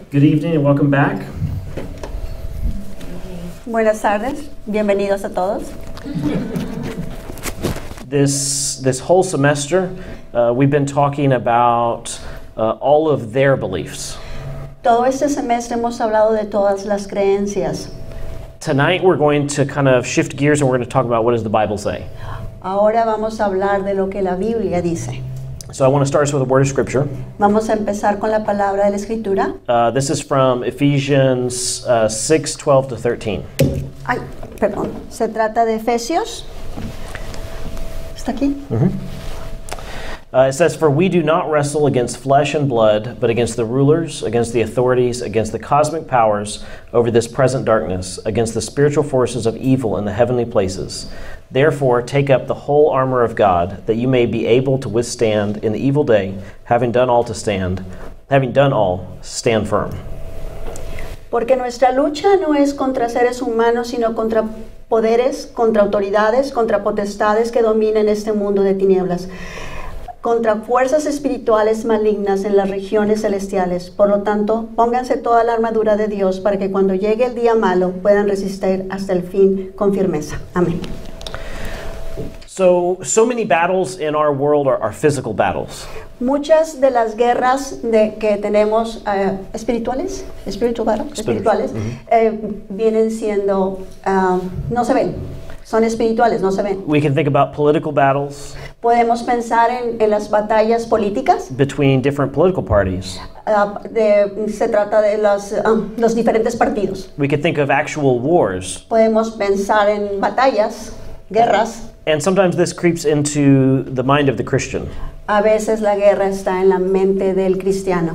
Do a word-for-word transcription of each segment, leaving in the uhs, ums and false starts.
Good evening and welcome back. Buenas tardes, bienvenidos a todos. This this whole semester, uh, we've been talking about uh, all of their beliefs. Todo este semestre hemos hablado de todas las creencias. Tonight we're going to kind of shift gears and we're going to talk about what does the Bible say. Ahora vamos a hablar de lo que la Biblia dice. So I want to start us with a word of scripture. Vamos a empezar con la palabra de la Escritura. Uh, this is from Ephesians uh, six, twelve to thirteen. Ay, perdón. Se trata de Efesios. ¿Está aquí? Mm-hmm. Uh, it says, "For we do not wrestle against flesh and blood, but against the rulers, against the authorities, against the cosmic powers over this present darkness, against the spiritual forces of evil in the heavenly places. Therefore, take up the whole armor of God, that you may be able to withstand in the evil day, having done all to stand, having done all, stand firm." Porque nuestra lucha no es contra seres humanos, sino contra poderes, contra autoridades, contra potestades que dominan este mundo de tinieblas, contra fuerzas espirituales malignas en las regiones celestiales. Por lo tanto, pónganse toda la armadura de Dios para que cuando llegue el día malo puedan resistir hasta el fin con firmeza. Amén. So, so many battles in our world are, are physical battles. Muchas de las guerras de, que tenemos uh, espirituales, spiritual battles, espirituales, Mm-hmm. eh, vienen siendo, uh, no se ven, son espirituales, no se ven. We can think about political battles Podemos pensar en, en las batallas políticas. between different political parties. Uh, de, se trata de los, um, los diferentes partidos. We could think of actual wars. Podemos pensar en batallas, guerras. And sometimes this creeps into the mind of the Christian. A veces la guerra está en la mente del cristiano.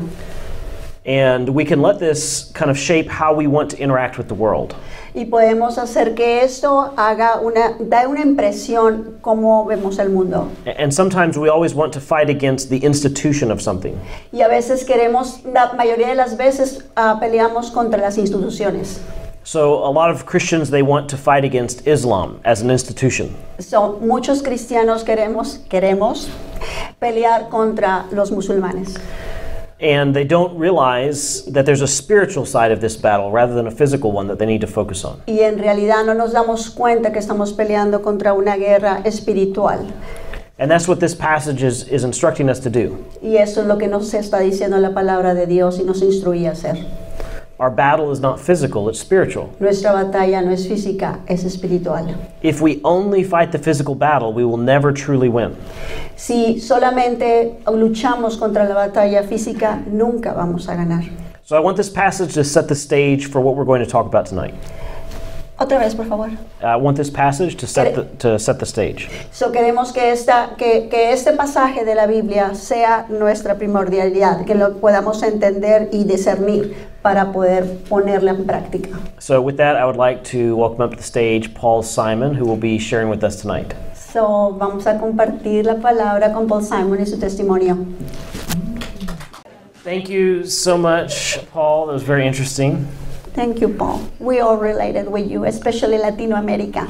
And we can let this kind of shape how we want to interact with the world. Y podemos hacer que esto haga una, da una impresión cómo vemos el mundo. And sometimes we always want to fight against the institution of something. Y a veces queremos, la mayoría de las veces uh, peleamos contra las instituciones. So a lot of Christians, they want to fight against Islam as an institution. So, muchos cristianos queremos, queremos pelear contra los musulmanes. And they don't realize that there's a spiritual side of this battle rather than a physical one that they need to focus on. Y en realidad no nos damos cuenta que estamos peleando contra una guerra espiritual. And that's what this passage is, is instructing us to do. Y eso es lo que nos está diciendo la palabra de Dios y nos instruye a hacer. Our battle is not physical, it's spiritual. Nuestra batalla no es física, es espiritual. If we only fight the physical battle, we will never truly win. Si solamente luchamos contra la batalla física, nunca vamos a ganar. So I want this passage to set the stage for what we're going to talk about tonight. Otra vez, por favor. I want this passage to set the, to set the stage. So queremos que, esta, que, que este pasaje de la Biblia sea nuestra primordialidad, que lo podamos entender y discernir para poder ponerla en práctica. So with that, I would like to welcome up to the stage Paul Simon, who will be sharing with us tonight. So vamos a compartir la palabra con Paul Simon y su testimonio. Thank you so much, Paul. That was very interesting. Thank you, Paul. We all related with you, especially Latino America.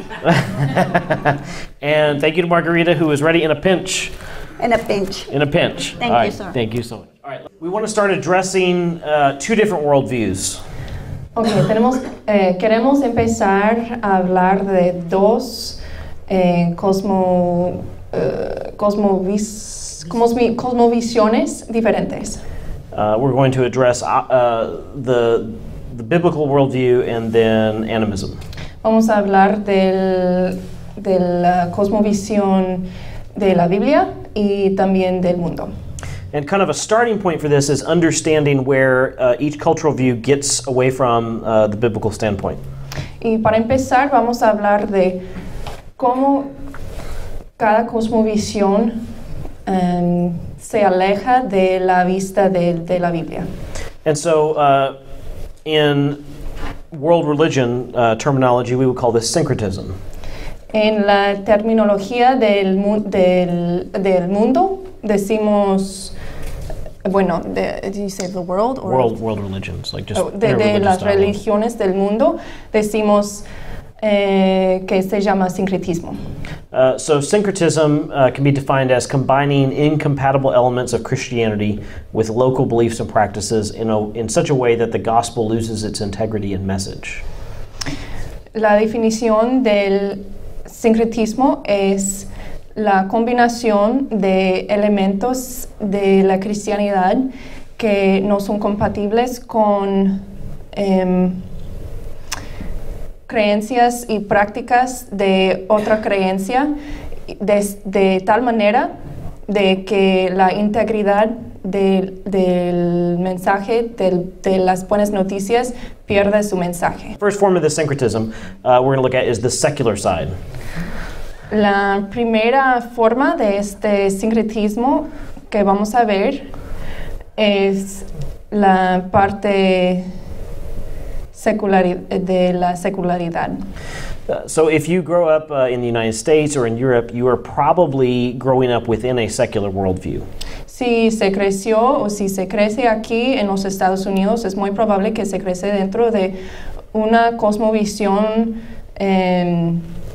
And thank you to Margarita, who was ready in a pinch. In a pinch. In a pinch. Thank All you, right. sir. Thank you so much. All right. We want to start addressing uh, two different worldviews. Ok, tenemos, eh, queremos empezar a hablar de dos eh, cosmo, eh, cosmovis, cosmi, cosmovisiones diferentes. Uh, we're going to address uh, uh, the, the biblical worldview and then animism. Vamos a hablar del, de la cosmovisión de la Biblia y también del mundo. And kind of a starting point for this is understanding where uh, each cultural view gets away from uh, the biblical standpoint. Y para empezar vamos a hablar de cómo cada cosmovisión um, se aleja de la vista de, de la Biblia. And so uh, in world religion uh, terminology, we would call this syncretism. En la terminología del, mu del, del mundo decimos, bueno, de, do you say the world? Or World, world religions, like just oh, de, de las religiones del mundo decimos eh, que se llama sincretismo. Uh, so syncretism uh, can be defined as combining incompatible elements of Christianity with local beliefs and practices in, a, in such a way that the gospel loses its integrity and message. La definición del sincretismo es la combinación de elementos de la cristianidad que no son compatibles con eh, creencias y prácticas de otra creencia de, de tal manera de que la integridad de, del mensaje del, de las buenas noticias pierde su mensaje. First form of the syncretism uh, we're going to look at is the secular side. La primera forma de este sincretismo que vamos a ver es la parte seculari- de la secularidad. Uh, so if you grow up uh, in the United States or in Europe, you are probably growing up within a secular worldview. Si se creció o si se crece aquí en los Estados Unidos, es muy probable que se crece dentro de una cosmovisión eh,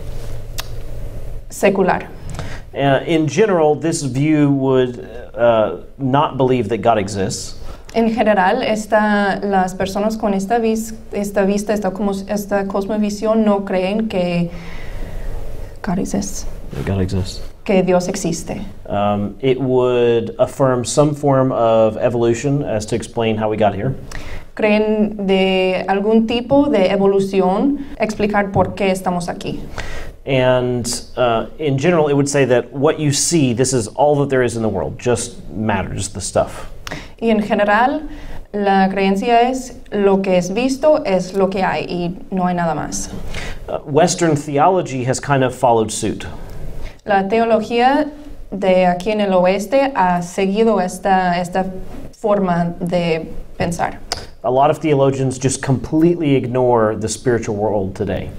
secular. Uh, in general, this view would uh, not believe that God exists. En general, esta, las personas con esta, vis, esta vista, esta, como, esta cosmovisión no creen que God exists. That God exists. Que Dios existe. Um, it would affirm some form of evolution as to explain how we got here. Creen de algún tipo de evolución, explicar por qué estamos aquí. And uh, in general, it would say that what you see, this is all that there is in the world, just matter, just the stuff. Y en general, la creencia es lo que es visto es lo que hay y no hay nada más. Uh, Western theology has kind of followed suit. La teología de aquí en el oeste ha seguido esta, esta forma de pensar. A lot of theologians just completely ignore the spiritual world today.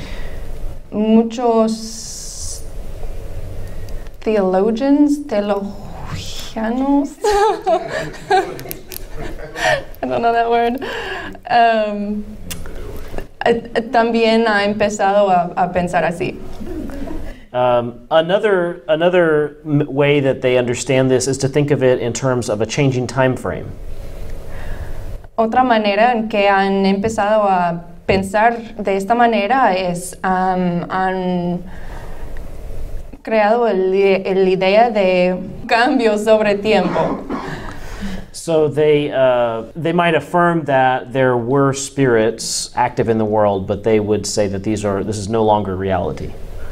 Muchos theologians, teologianos, I don't know that word, um, también ha empezado a, a pensar así. Um, another another m- way that they understand this is to think of it in terms of a changing time frame. Otra manera en que han empezado a pensar de esta manera es um, han creado el, el idea de cambio sobre tiempo. So they uh, they might affirm that there were spirits active in the world, but they would say that these are this is no longer reality.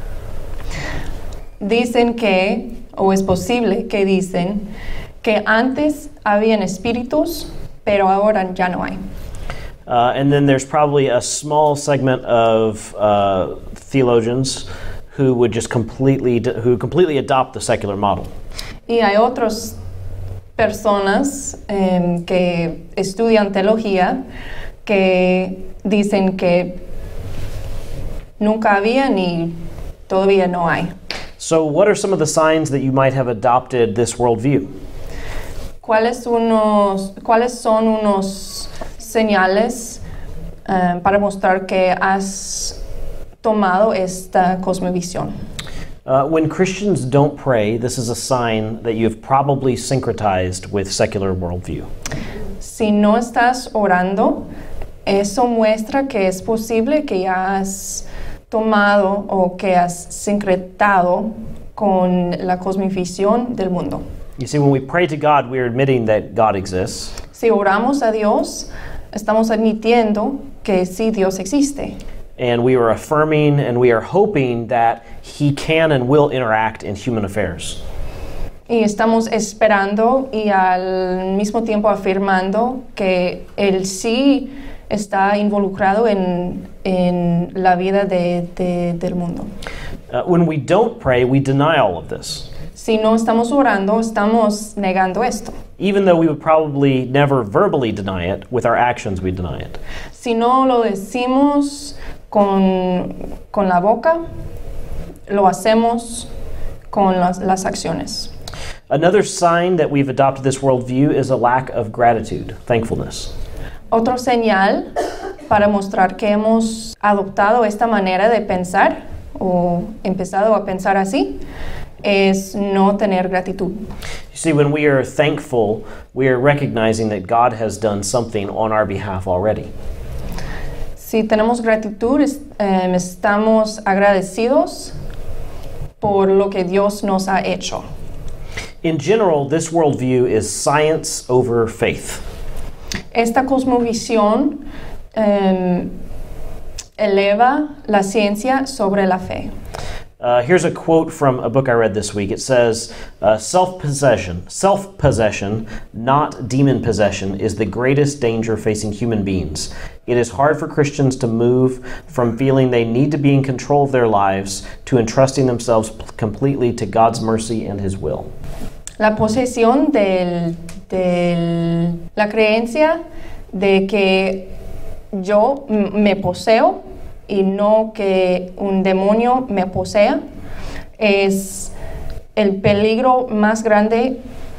Dicen que, o es posible que dicen, que antes habían espíritus, pero ahora ya no hay. Uh, and then there's probably a small segment of uh, theologians who would just completely who completely adopt the secular model. Y hay otras personas eh, que estudian teología que dicen que nunca había ni todavía no hay. So what are some of the signs that you might have adopted this worldview? ¿Cuáles, unos, ¿Cuáles son unos señales uh, para mostrar que has tomado esta cosmovisión? Uh, when Christians don't pray, this is a sign that you have probably syncretized with secular worldview. Si no estás orando, eso muestra que es posible que ya has tomado o que has sincretado con la cosmovisión del mundo. You see, when we pray to God, we're admitting that God exists. Si oramos a Dios, estamos admitiendo que sí, Dios existe. And we are affirming and we are hoping that He can and will interact in human affairs. Y estamos esperando y al mismo tiempo afirmando que Él sí está involucrado en, en la vida de, de, del mundo. Uh, when we don't pray, we deny all of this. Si no estamos orando, estamos negando esto. Even though we would probably never verbally deny it, with our actions we deny it. Si no lo decimos con, con la boca, lo hacemos con las, las acciones. Another sign that we've adopted this worldview is a lack of gratitude, thankfulness. Otro señal para mostrar que hemos adoptado esta manera de pensar o empezado a pensar así, es no tener gratitud. You see, when we are thankful, we are recognizing that God has done something on our behalf already. Si tenemos gratitud, es- em, estamos agradecidos por lo que Dios nos ha hecho. In general, this worldview is science over faith. Esta cosmovisión em, eleva la ciencia sobre la fe. Uh, here's a quote from a book I read this week. It says, uh, self-possession, self-possession, not demon possession, is the greatest danger facing human beings. It is hard for Christians to move from feeling they need to be in control of their lives to entrusting themselves p- completely to God's mercy and His will. La posesión del, del- la creencia de que yo m- me poseo y no que un demonio me posea es el peligro más grande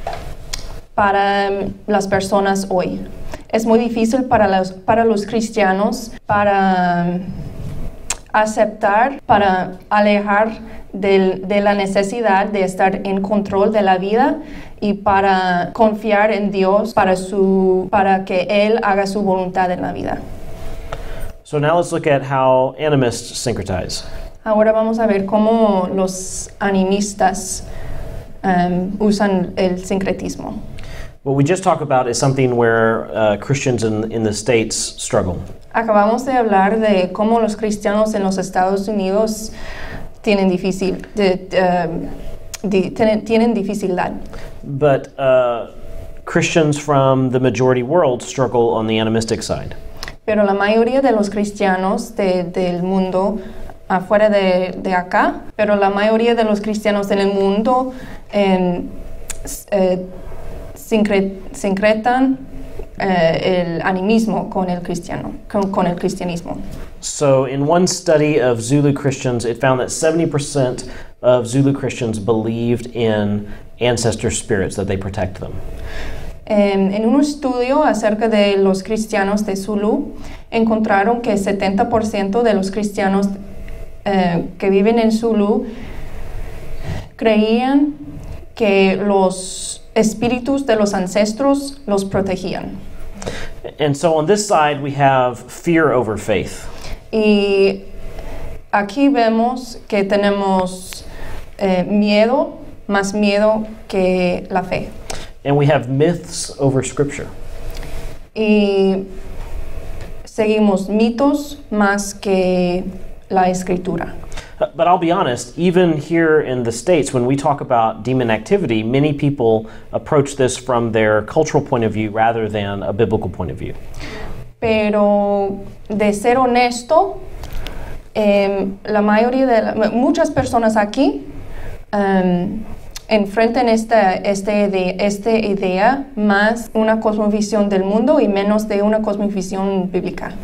para mm, las personas hoy. Es muy difícil para los, para los cristianos para mm, aceptar, para alejar del- de la necesidad de estar en control de la vida y para confiar en Dios para, su, para que Él haga su voluntad en la vida. So now let's look at how animists syncretize. Ahora vamos a ver cómo los animistas um, usan el sincretismo. What we just talked about is something where uh, Christians in, in the States struggle. Acabamos de hablar de cómo los cristianos en los Estados Unidos tienen, difícil, de, um, di- tienen, tienen dificultad. But uh, Christians from the majority world struggle on the animistic side. Pero la mayoría de los cristianos de- del mundo, afuera de, de acá, pero la mayoría de los cristianos en el mundo en, eh, sincre- sincretan eh, el animismo con el cristiano, con, con el cristianismo. So, in one study of Zulu Christians, it found that seventy percent of Zulu Christians believed in ancestor spirits, that they protect them. En, en un estudio acerca de los cristianos de Zulu, encontraron que setenta por ciento de los cristianos eh, que viven en Zulu creían que los espíritus de los ancestros los protegían. And so, on this side, we have fear over faith. Y aquí vemos que tenemos eh, miedo, más miedo que la fe. And we have myths over Scripture. Y seguimos mitos más que la escritura. Uh, But I'll be honest, even here in the States, when we talk about demon activity, many people approach this from their cultural point of view rather than a biblical point of view. Pero de ser honesto, em, la mayoría de la- muchas personas aquí em, enfrentan esta, este ide- esta idea más una cosmovisión del mundo y menos de una cosmovisión bíblica.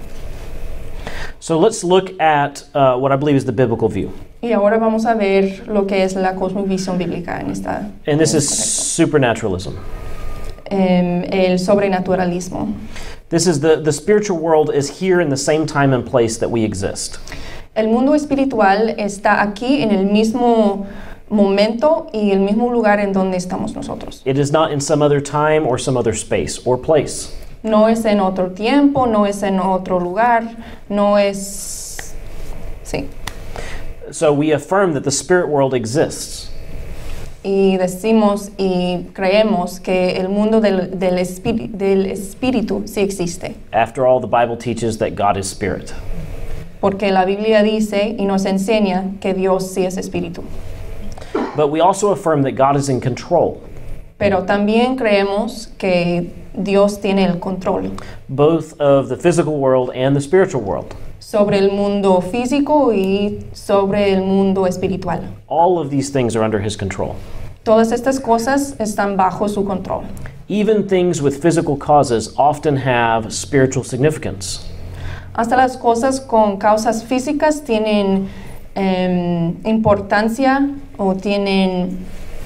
So let's look at uh, what I believe is the biblical view. Y ahora vamos a ver lo que es la cosmovisión bíblica en esta. And this en is correcto. supernaturalism. Em, el sobrenaturalismo. This is the, the spiritual world is here in the same time and place that we exist. El mundo espiritual está aquí en el mismo momento y el mismo lugar en donde estamos nosotros. It is not in some other time or some other space or place. No es en otro tiempo, no es en otro lugar, no es... Sí. So we affirm that the spirit world exists. Y decimos y creemos que el mundo del, del, espíritu, del espíritu sí existe. After all, the Bible teaches that God is spirit. Porque la Biblia dice y nos enseña que Dios sí es espíritu. But we also affirm that God is in control, Pero también creemos que Dios tiene el control both of the physical world and the spiritual world. sobre el mundo físico y sobre el mundo espiritual. All of these things are under His control. Todas estas cosas están bajo su control. Even things with physical causes often have spiritual significance. Hasta las cosas con causas físicas tienen em, importancia o tienen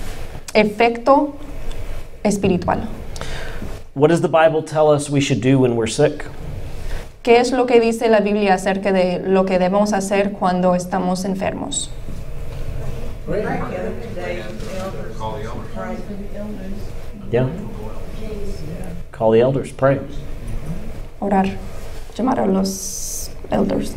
efecto espiritual. What does the Bible tell us we should do when we're sick? ¿qué es lo que dice la Biblia acerca de lo que debemos hacer cuando estamos enfermos? Yeah. Call the elders, pray. Orar, llamar a los elders.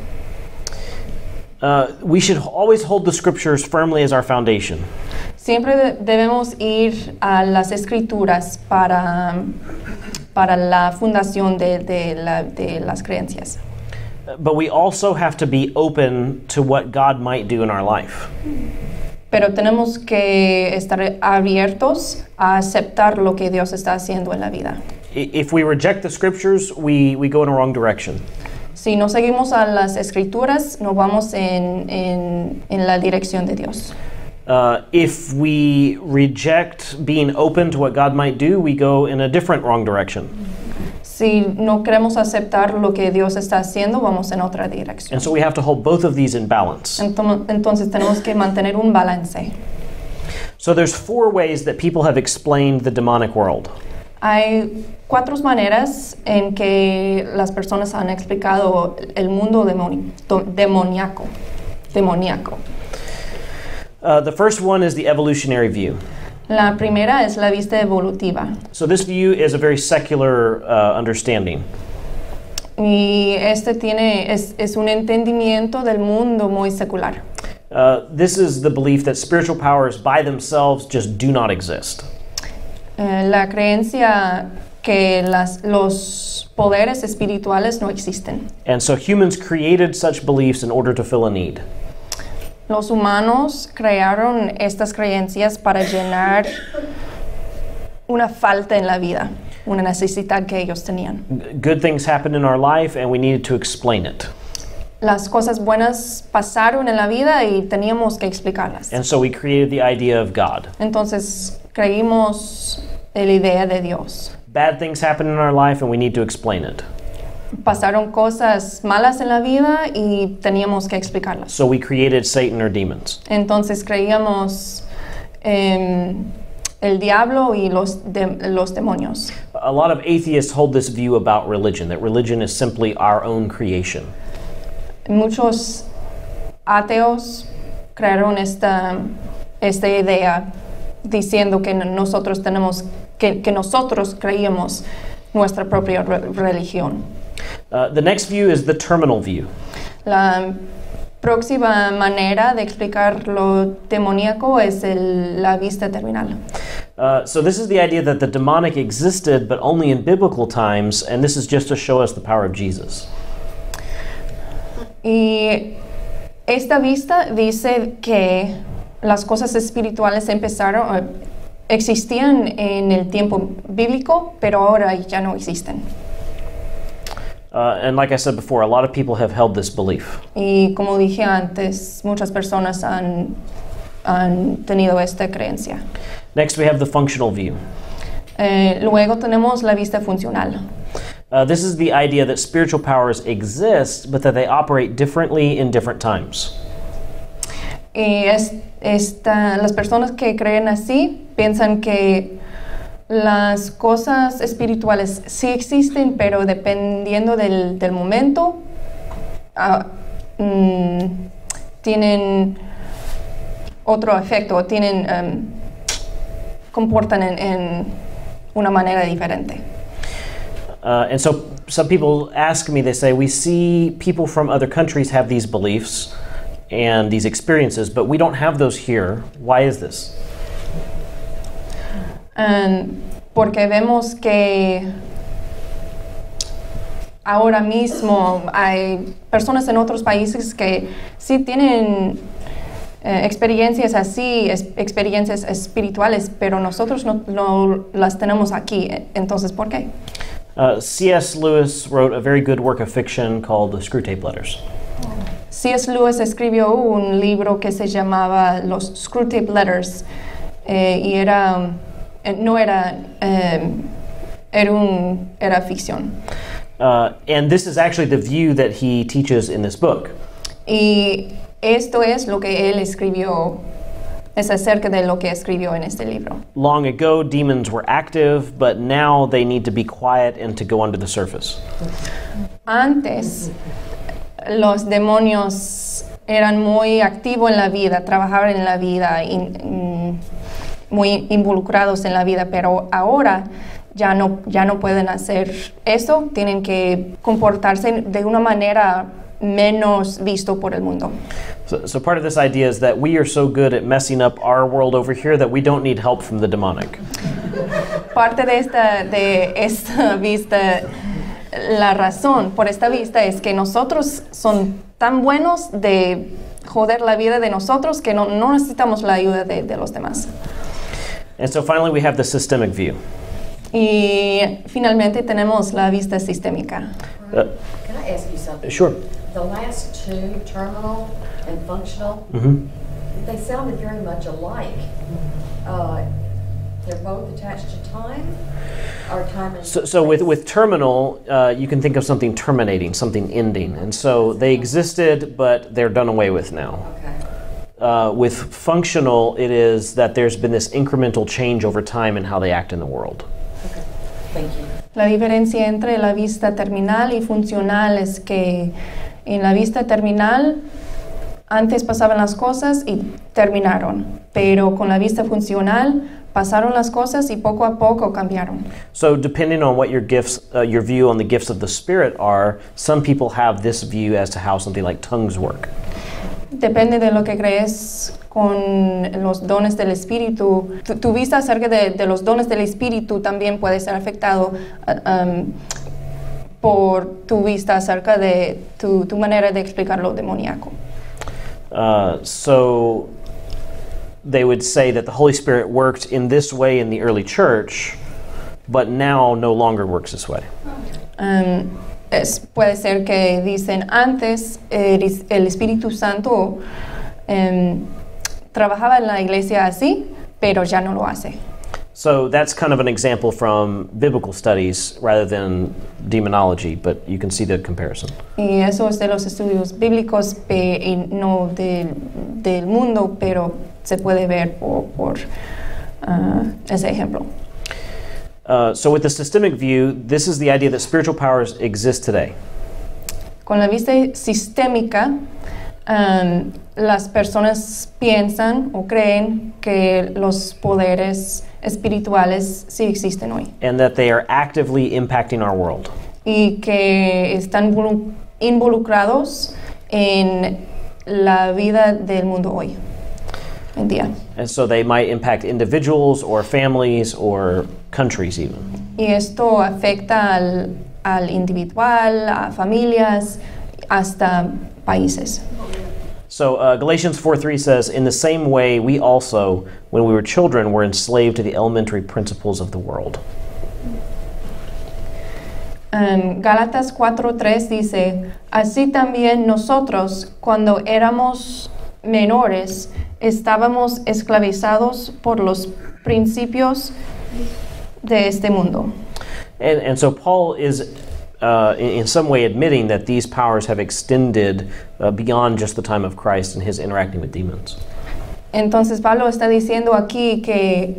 Uh, we should always hold the scriptures firmly as our foundation. Siempre de- debemos ir a las escrituras para, para la fundación de, de, la- de las creencias. But we also have to be open to what God might do in our life. Pero tenemos que estar abiertos a aceptar lo que Dios está haciendo en la vida. I- If we reject the scriptures, we, we go in a wrong direction. Si no seguimos a las escrituras, no vamos en, en, en la dirección de Dios. Uh, if we reject being open to what God might do, we go in a different wrong direction. Si no queremos aceptar lo que Dios está haciendo, vamos en otra dirección. And so we have to hold both of these in balance. Enton- Entonces tenemos que mantener un balance. So there's four ways that people have explained the demonic world. Hay cuatro maneras en que las personas han explicado el mundo demoni- do- demoníaco. demoníaco. Uh, the first one is the evolutionary view. La primera es la vista evolutiva. So this view is a very secular uh, understanding. Y este tiene, es, es un entendimiento del mundo muy secular. Uh, this is the belief that spiritual powers by themselves just do not exist. Eh, la creencia que las, los poderes espirituales no existen. And so humans created such beliefs in order to fill a need. Los humanos crearon estas creencias para llenar una falta en la vida, una necesidad que ellos tenían. Good things happened in our life and we needed to explain it. Las cosas buenas pasaron en la vida y teníamos que explicarlas. And so we created the idea of God. Entonces creímos en la idea de Dios. Bad things happen in our life and we need to explain it. Pasaron cosas malas en la vida y teníamos que explicarlas. So we created Satan or demons. Entonces creíamos en el diablo y los, de- los demonios. A lot of atheists hold this view about religion, that religion is simply our own creation. Muchos ateos crearon esta, esta idea diciendo que nosotros tenemos que, que nosotros creíamos nuestra propia re- religión. Uh, the next view is the terminal view. La próxima manera de explicar lo demoníaco es el- la vista terminal. Uh, so this is the idea that the demonic existed, but only in biblical times, and this is just to show us the power of Jesus. Y esta vista dice que las cosas espirituales empezaron, eh, existían en el tiempo bíblico, pero ahora ya no existen. Uh, and like I said before, a lot of people have held this belief. Y como dije antes, muchas personas han, han tenido esta creencia. Next, we have the functional view. Eh, luego tenemos la vista funcional. Uh, this is the idea that spiritual powers exist, but that they operate differently in different times. Y es, esta, las personas que creen así piensan que las cosas espirituales sí existen, pero dependiendo del, del momento, ah, mm, tienen otro efecto, tienen, em, comportan en, en una manera diferente. Uh, and so some people ask me, they say, we see people from other countries have these beliefs and these experiences, but we don't have those here. Why is this? Um, porque vemos que ahora mismo hay personas en otros países que sí tienen eh, experiencias así, es- experiencias espirituales, pero nosotros no, no las tenemos aquí. Entonces, ¿por qué? Uh, C S Lewis wrote a very good work of fiction called The Screwtape Letters. C S Lewis escribió un libro que se llamaba Los Screwtape Letters eh, y era, eh, no era, eh, era, un, era ficción. Uh, and this is actually the view that he teaches in this book. Y esto es lo que él escribió es acerca de lo que escribió en este libro. Long ago, demons were active, but now they need to be quiet and to go under the surface. Antes, los demonios eran muy activos en la vida, trabajaban en la vida, in, in, muy involucrados en la vida, pero ahora ya no, ya no pueden hacer eso, tienen que comportarse de una manera menos visto por el mundo. So, so part of this idea is that we are so good at messing up our world over here that we don't need help from the demonic. Parte de esta, de esta vista, la razón por esta vista es que nosotros son tan buenos de joder la vida de nosotros que no, no necesitamos la ayuda de, de los demás. And so finally we have the systemic view. Y finalmente tenemos la vista sistémica. Uh, Can I ask you something? sure. The last two, terminal and functional, Mm-hmm. they sounded very much alike. Uh, they're both attached to time, or time and So, so with, with terminal, uh, you can think of something terminating, something ending. And so they existed, but they're done away with now. Okay. Uh, with functional, it is that there's been this incremental change over time in how they act in the world. Okay. Thank you. La diferencia entre la vista terminal y funcional es que en la vista terminal antes pasaban las cosas y terminaron, pero con la vista funcional pasaron las cosas y poco a poco cambiaron. So depending on what your gifts, uh, your view on the gifts of the Spirit are, some people have this view as to how something like tongues work. Depende de lo que crees con los dones del Espíritu. Tu, tu vista acerca de, de los dones del Espíritu también puede ser afectado uh, um, por tu vista acerca de tu, tu manera de explicar lo demoníaco. Uh, so they would say that the Holy Spirit worked in this way in the early church, but now no longer works this way. Um, es, puede ser que dicen antes eh, el Espíritu Santo um, trabajaba en la iglesia así, pero ya no lo hace. So that's kind of an example from biblical studies rather than demonology, but you can see the comparison. Y eso es de los estudios bíblicos pe, y no de, del mundo, pero se puede ver por, por uh, ese ejemplo. Uh, so with the systemic view, this is the idea that spiritual powers exist today. Con la vista sistémica, um, las personas piensan o creen que los poderes espirituales sí existen hoy And that they are actively impacting our world. y que están involu- involucrados en la vida del mundo hoy en día. And so they might impact individuals or families or countries even. Y esto afecta al, al individual, a familias, hasta países. So uh, Galatians four three says, in the same way we also, when we were children, were enslaved to the elementary principles of the world. Um, Gálatas cuatro tres dice, así también nosotros, cuando éramos menores, estábamos esclavizados por los principios de este mundo. And, and so Paul is uh, in, in some way admitting that these powers have extended uh, beyond just the time of Christ and his interacting with demons. Entonces Pablo está diciendo aquí que,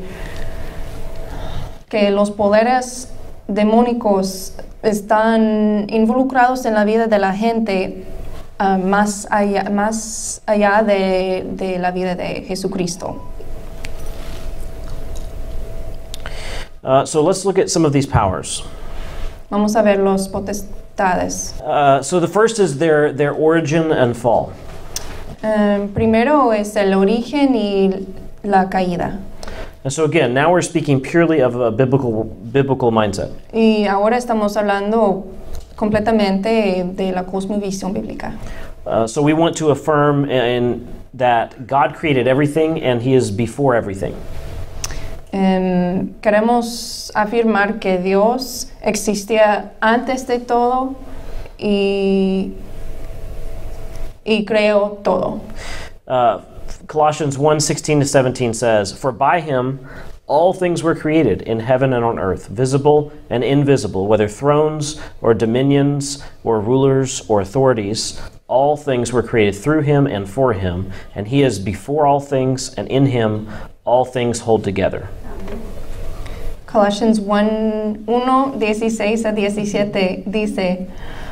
que los poderes demónicos están involucrados en la vida de la gente uh, más allá, más allá de, de la vida de Jesucristo. Uh, so let's look at some of these powers. Vamos a ver los potestades. Uh, so the first is their, their origin and fall. Um, primero es el origen y la caída. And so again, now we're speaking purely of a biblical, biblical mindset. Y ahora estamos hablando completamente de la cosmovisión bíblica. Uh, so we want to affirm in that God created everything and he is before everything. Um, queremos afirmar que Dios existía antes de todo y, y creó todo. Uh, Colossians one sixteen to seventeen says, for by him All things were created in heaven and on earth, visible and invisible, whether thrones or dominions or rulers or authorities. All things were created through him and for him, and he is before all things, and in him all things hold together. Colossians one, dieciséis a diecisiete dice,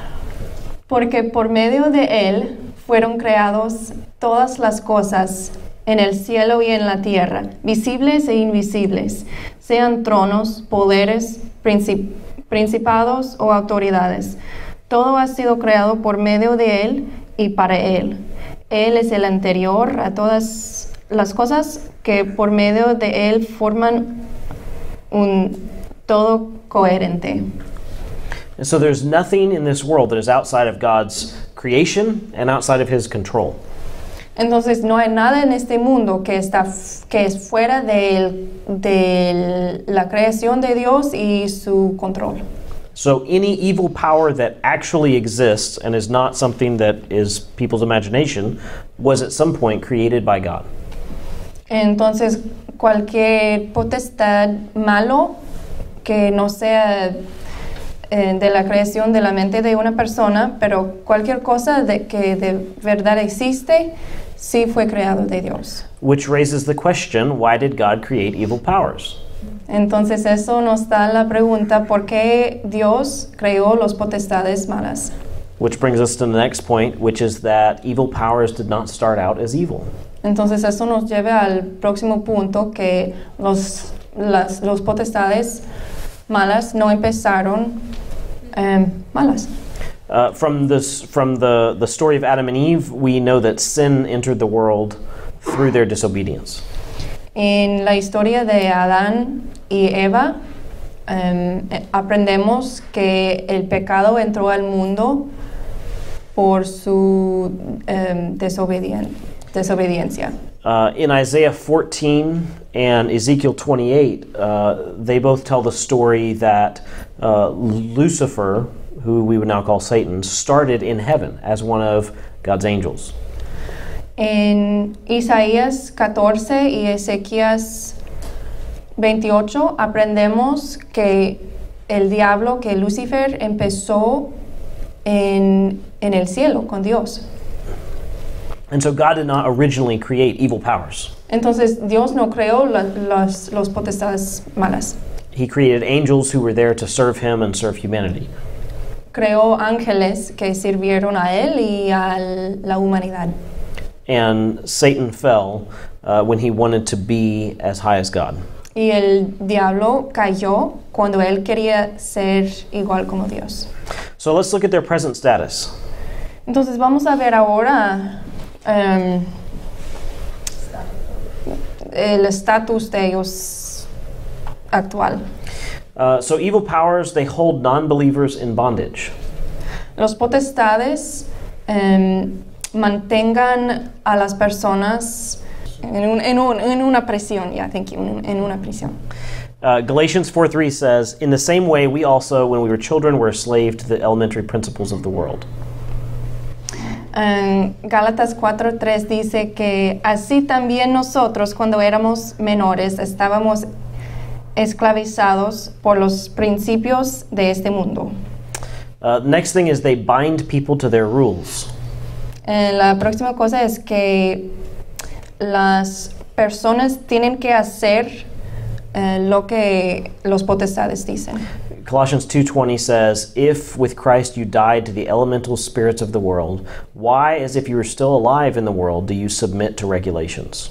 porque por medio de él fueron creados todas las cosas en el cielo y en la tierra, visibles e invisibles, sean tronos, poderes, princip- principados o autoridades. Todo ha sido creado por medio de él y para él. Él es el anterior a todas las cosas que por medio de él forman un todo coherente. And so there's nothing in this world that is outside of God's creation and outside of his control. Entonces no hay nada en este mundo que está que es fuera de, de la creación de Dios y su control. So any evil power that actually exists and is not something that is people's imagination was at some point created by God. Entonces cualquier potestad malo que no sea eh, de la creación de la mente de una persona, pero cualquier cosa de que de verdad existe, sí fue creado de Dios. Which raises the question, why did God create evil powers? Entonces eso nos da la pregunta, ¿por qué Dios creó las potestades malas? Which brings us to the next point, which is that evil powers did not start out as evil. Entonces eso nos lleva al próximo punto, que los, las los potestades malas no empezaron um, malas. Uh, from this, from the, the story of Adam and Eve, we know that sin entered the world through their disobedience. En la historia de Adán y Eva, um, aprendemos que el pecado entró al mundo por su um, desobedien- desobediencia. Uh, in Isaiah fourteen and Ezekiel twenty-eight, uh, they both tell the story that uh, Lucifer, who we would now call Satan, started in heaven as one of God's angels. En Isaías catorce y Ezequías veintiocho aprendemos que el diablo, que Lucifer, empezó en, en el cielo con Dios. And so God did not originally create evil powers. Entonces Dios no creó la, las los potestades malas. He created angels who were there to serve him and serve humanity. Creó ángeles que sirvieron a él y a la humanidad. And Satan fell uh, when he wanted to be as high as God. Y el diablo cayó cuando él quería ser igual como Dios. So let's look at their present status. Entonces vamos a ver ahora um, el estatus de ellos actual. Uh, so evil powers, they hold non-believers in bondage. Los potestades um, mantengan a las personas en, un, en, un, en una prisión, yeah, thank you, en, en una prisión. Uh, Galatians four three says, in the same way we also, when we were children, were a slave to the elementary principles of the world. Um, Gálatas cuatro tres dice que así también nosotros, cuando éramos menores, estábamos esclavizados por los principios de este mundo. Uh, next thing is they bind people to their rules. Eh, la próxima cosa es que las personas tienen que hacer eh, lo que los potestades dicen. Colossians two twenty says, if with Christ you died to the elemental spirits of the world, why, as if you were still alive in the world, do you submit to regulations?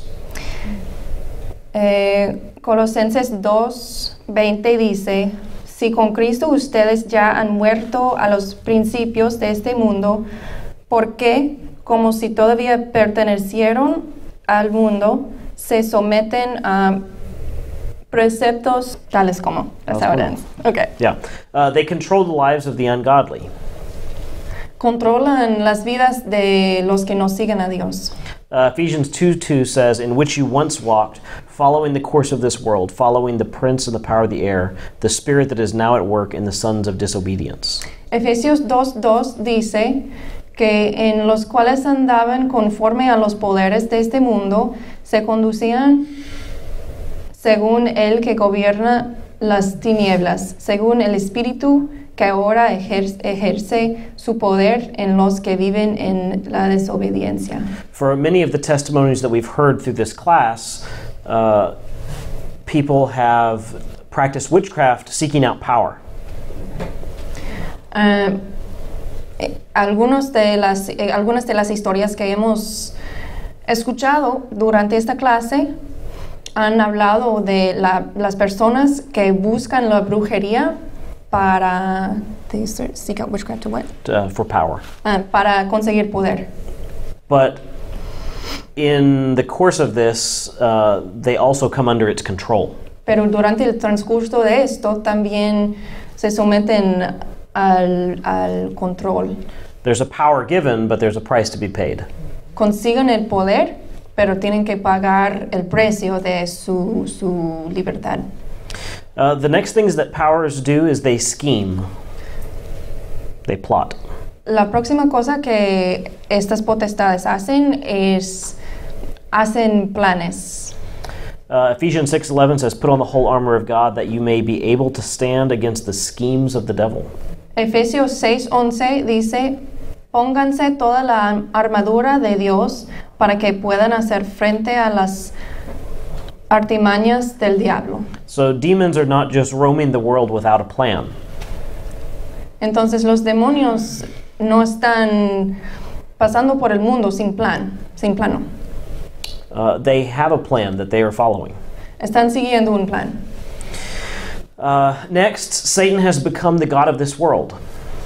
Eh, Colosenses dos veinte dice, si con Cristo ustedes ya han muerto a los principios de este mundo, ¿por qué, como si todavía pertenecieron al mundo, se someten a preceptos tales como? That's how it ends. Okay. Yeah. Uh, they control the lives of the ungodly. Controlan las vidas de los que no siguen a Dios. Uh, Ephesians two two says, in which you once walked, following the course of this world, following the prince of the power of the air, the spirit that is now at work in the sons of disobedience. Efesios dos dos dice que en los cuales andaban conforme a los poderes de este mundo, se conducían según el que gobierna las tinieblas, según el Espíritu que ahora ejer- ejerce su poder en los que viven en la desobediencia. For many of the testimonies that we've heard through this class, uh, people have practiced witchcraft seeking out power. Uh, eh, algunos de las, eh, algunas de las historias que hemos escuchado durante esta clase han hablado de la- las personas que buscan la brujería para they search- seek out witchcraft to what? Uh, for power. Ah, para conseguir poder. But in the course of this, uh, they also come under its control. Pero durante el transcurso de esto también se someten al, al control. There's a power given, but there's a price to be paid. Consiguen el poder, pero tienen que pagar el precio de su, su libertad. Uh, the next things that powers do is they scheme. They plot. La próxima cosa que estas potestades hacen es hacen planes. Uh, Ephesians six eleven says, "Put on the whole armor of God that you may be able to stand against the schemes of the devil." Efesios seis once dice, pónganse toda la armadura de Dios para que puedan hacer frente a las artimañas del diablo. So demons are not just roaming the world without a plan. Entonces los demonios no están pasando por el mundo sin plan, sin plano. Uh, they have a plan that they are following. Están siguiendo un plan. Uh, next, Satan has become the god of this world.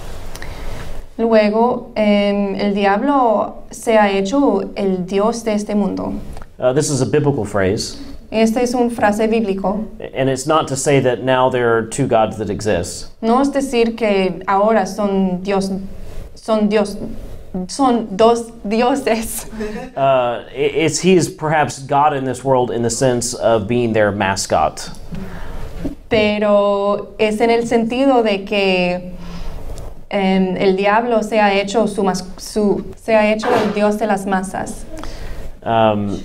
Luego, em, el diablo se ha hecho el Dios de este mundo. Uh, this is a biblical phrase, Este es un frase bíblico. and it's not to say that now there are two gods that exist. No es decir que ahora son Dios, son Dios, son dos dioses. Uh, it- it's he is perhaps God in this world in the sense of being their mascot. Pero es en el sentido de que em, el diablo se ha hecho su, mas- su se ha hecho el Dios de las masas. Um,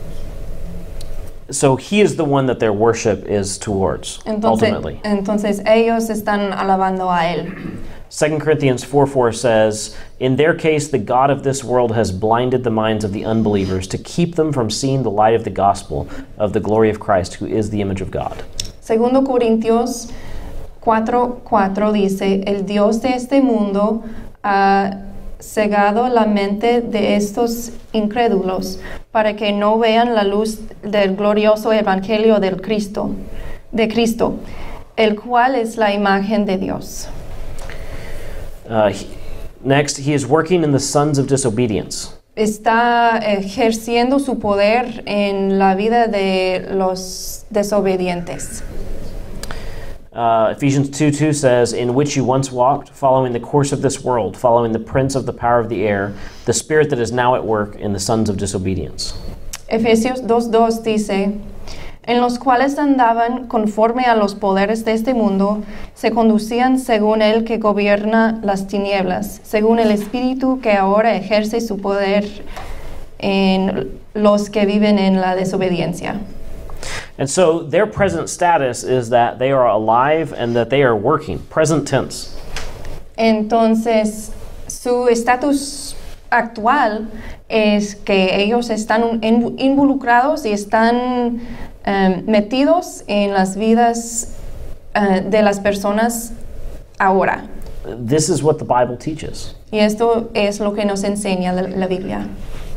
so he is the one that their worship is towards, Entonces, ultimately. entonces ellos están alabando a él. Second Corinthians four four says, "In their case, the God of this world has blinded the minds of the unbelievers to keep them from seeing the light of the gospel of the glory of Christ, who is the image of God." Segundo Corintios cuatro cuatro dice, el Dios de este mundo ha cegado la mente de estos incrédulos para que no vean la luz del glorioso evangelio del Cristo, de Cristo, el cual es la imagen de Dios. Uh, he- next, he is working in the sons of disobedience. Está ejerciendo su poder en la vida de los desobedientes. Uh, Ephesians two two says, "In which you once walked, following the course of this world, following the prince of the power of the air, the spirit that is now at work in the sons of disobedience." Efesios dos dos dice, en los cuales andaban conforme a los poderes de este mundo, se conducían según el que gobierna las tinieblas, según el espíritu que ahora ejerce su poder en los que viven en la desobediencia. And so their present status is that they are alive and that they are working, present tense. Entonces, su estatus actual es que ellos están in- involucrados y están em, metidos en las vidas eh, de las personas ahora. This is what the Bible teaches. Y esto es lo que nos enseña la, la Biblia.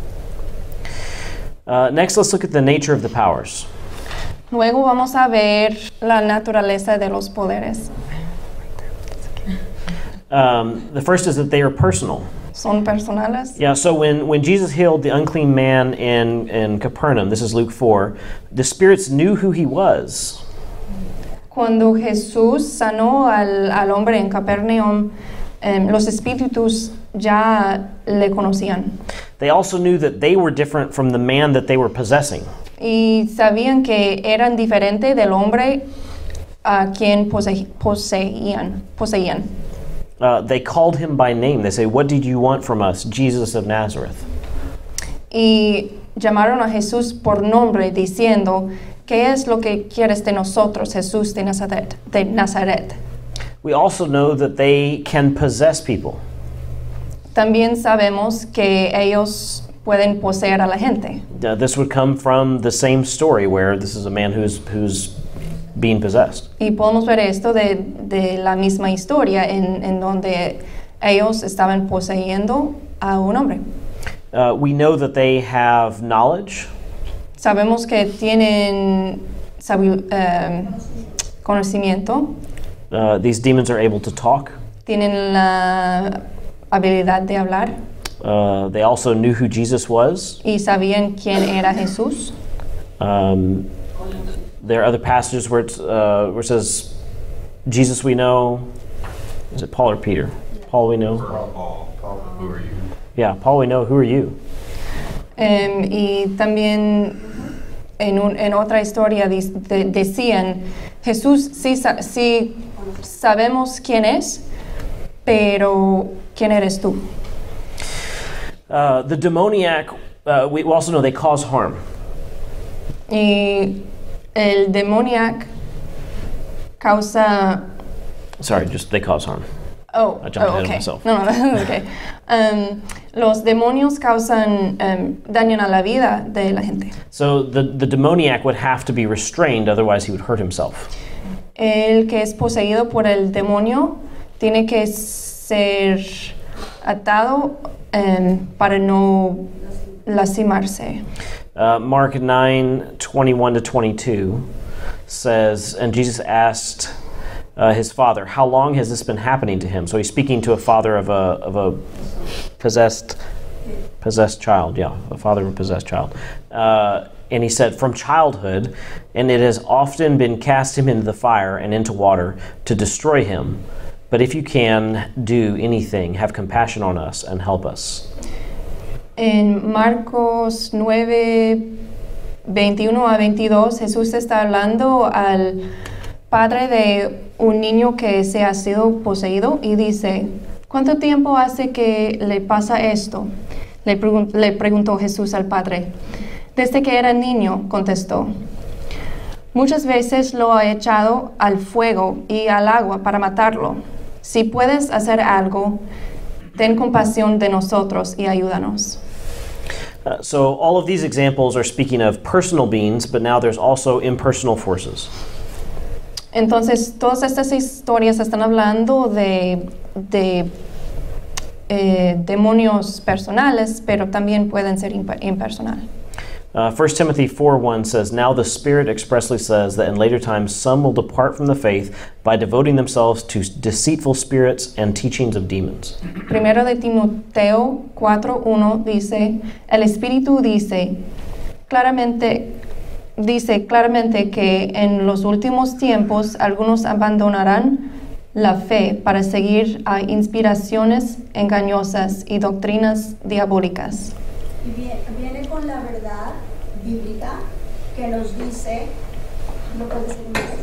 Uh, next, let's look at the nature of the powers. Luego vamos a ver la naturaleza de los poderes. Um, the first is that they are personal. Son personales. Yeah, so when, when Jesus healed the unclean man in, in Capernaum, this is Luke four, the spirits knew who he was. Cuando Jesús sanó al, al hombre en Capernaum, em, los espíritus ya le conocían They also knew that they were different from the man that they were possessing. y sabían que eran diferentes del hombre a quien pose- poseían. poseían. Uh, they called him by name. They say, "What did you want from us, Jesus of Nazareth?" Y llamaron a Jesús por nombre diciendo, ¿qué es lo que quieres de nosotros, Jesús de Nazaret? De Nazaret? We also know that they can possess people. También sabemos que ellos pueden poseer a la gente. Uh, this would come from the same story where this is a man who's who's being possessed. Y podemos ver esto de, de la misma historia en, en donde ellos estaban poseyendo a un hombre. Uh, we know that they have knowledge. Sabemos que tienen sabi- um, conocimiento, Uh, these demons are able to talk. tienen la habilidad de hablar Uh, they also knew who Jesus was. y sabían quién era Jesús. Um, there are other passages where, it's, uh, where it says, Jesus we know. Is it Paul or Peter? Paul we know. Paul, Paul, who are you? Yeah, Paul we know. Who are you? Um, y también en, un, en otra historia dis- de- decían, Jesús sí, sa- sí sabemos quién es, pero ¿quién eres tú? Uh, the demoniac, uh, we also know they cause harm. Y el demoníaco causa... Sorry, just they cause harm. Oh, I jumped oh, ahead of okay. myself. No, no, that's okay. Um, los demonios causan um, daño a la vida de la gente. So the, the demoniac would have to be restrained, otherwise he would hurt himself. El que es poseído por el demonio tiene que ser atado um, para no lastimarse. Uh, Mark nine, twenty-one to twenty-two says, and Jesus asked uh, his father, how long has this been happening to him? So he's speaking to a father of a, of a possessed, possessed child, yeah, a father of a possessed child. Uh, and he said, from childhood, and it has often been cast him into the fire and into water to destroy him. But if you can do anything, have compassion on us and help us. En Marcos nueve, veintiuno a veintidós, Jesús está hablando al padre de un niño que se ha sido poseído y dice, ¿cuánto tiempo hace que le pasa esto? Le, pregun- le preguntó Jesús al padre. Desde que era niño, contestó. Muchas veces lo ha echado al fuego y al agua para matarlo. Si puedes hacer algo, ten compasión de nosotros y ayúdanos. Uh, so all of these examples are speaking of personal beings, but now there's also impersonal forces. Entonces, todas estas historias están hablando de, de eh, demonios personales, pero también pueden ser imp- impersonal. Uh, First Timothy four one says, now the Spirit expressly says that in later times some will depart from the faith by devoting themselves to deceitful spirits and teachings of demons. Primero de Timoteo cuatro uno dice, el Espíritu dice claramente, dice claramente que en los últimos tiempos algunos abandonarán la fe para seguir a inspiraciones engañosas y doctrinas diabólicas. Y viene, viene con la verdad bíblica que nos dice, ¿lo puedes decir en inglés?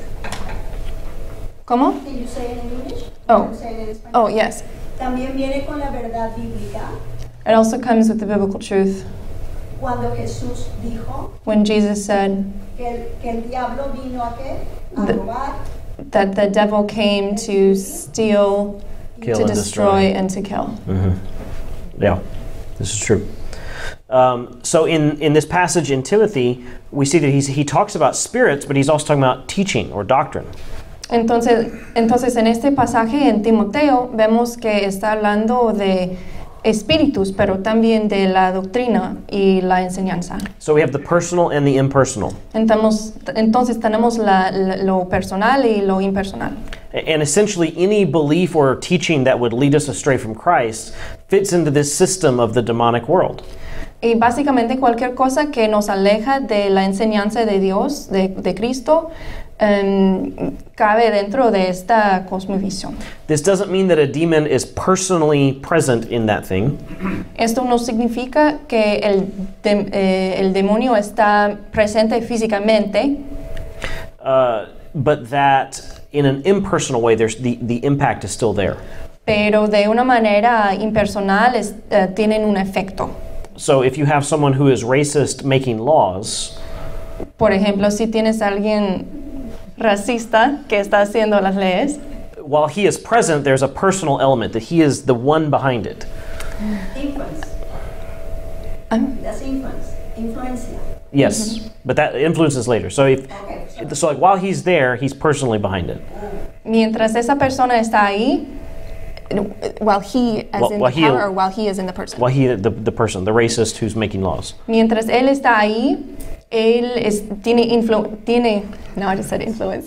¿Cómo? Can you say it in English? Oh. Can you say it in Spanish? Oh, yes. También viene con la verdad bíblica It also comes with the biblical truth. cuando Jesús dijo When Jesus said que el, que el diablo vino a qué? A The- robar, that the devil came to steal, Kill to and destroy, destroy. and to kill. Mhm. Yeah, this is true. Um, so in, in this passage in Timothy, we see that he's, he talks about spirits, but he's also talking about teaching or doctrine. Entonces, entonces, en este pasaje en Timoteo vemos que está hablando de espíritus, pero también de la doctrina y la enseñanza. So we have the personal and the impersonal. Entonces, entonces tenemos la- la- lo personal y lo impersonal. And essentially, any belief or teaching that would lead us astray from Christ fits into this system of the demonic world. Y básicamente cualquier cosa que nos aleja de la enseñanza de Dios, de, de Cristo, em, cabe dentro de esta cosmovisión. This doesn't mean that a demon is personally present in that thing. Esto no significa que el, dem- eh, el demonio está presente físicamente, Uh, but that in an impersonal way, there's the, the impact is still there. pero de una manera impersonal es- eh, tienen un efecto. So if you have someone who is racist making laws, Por ejemplo, si tienes a alguien racista que está haciendo las leyes, While he is present, there's a personal element that he is the one behind it. Influence. um, That's influence. Influencia. Yes, but that influences later. So if Okay. so like while he's there, he's personally behind it. mientras esa persona está ahí, while he as While- in while the he- power or while he is in the person. While he the, the person, the racist who's making laws. Mientras él está ahí, él es, tiene influ tiene no, I just said influence.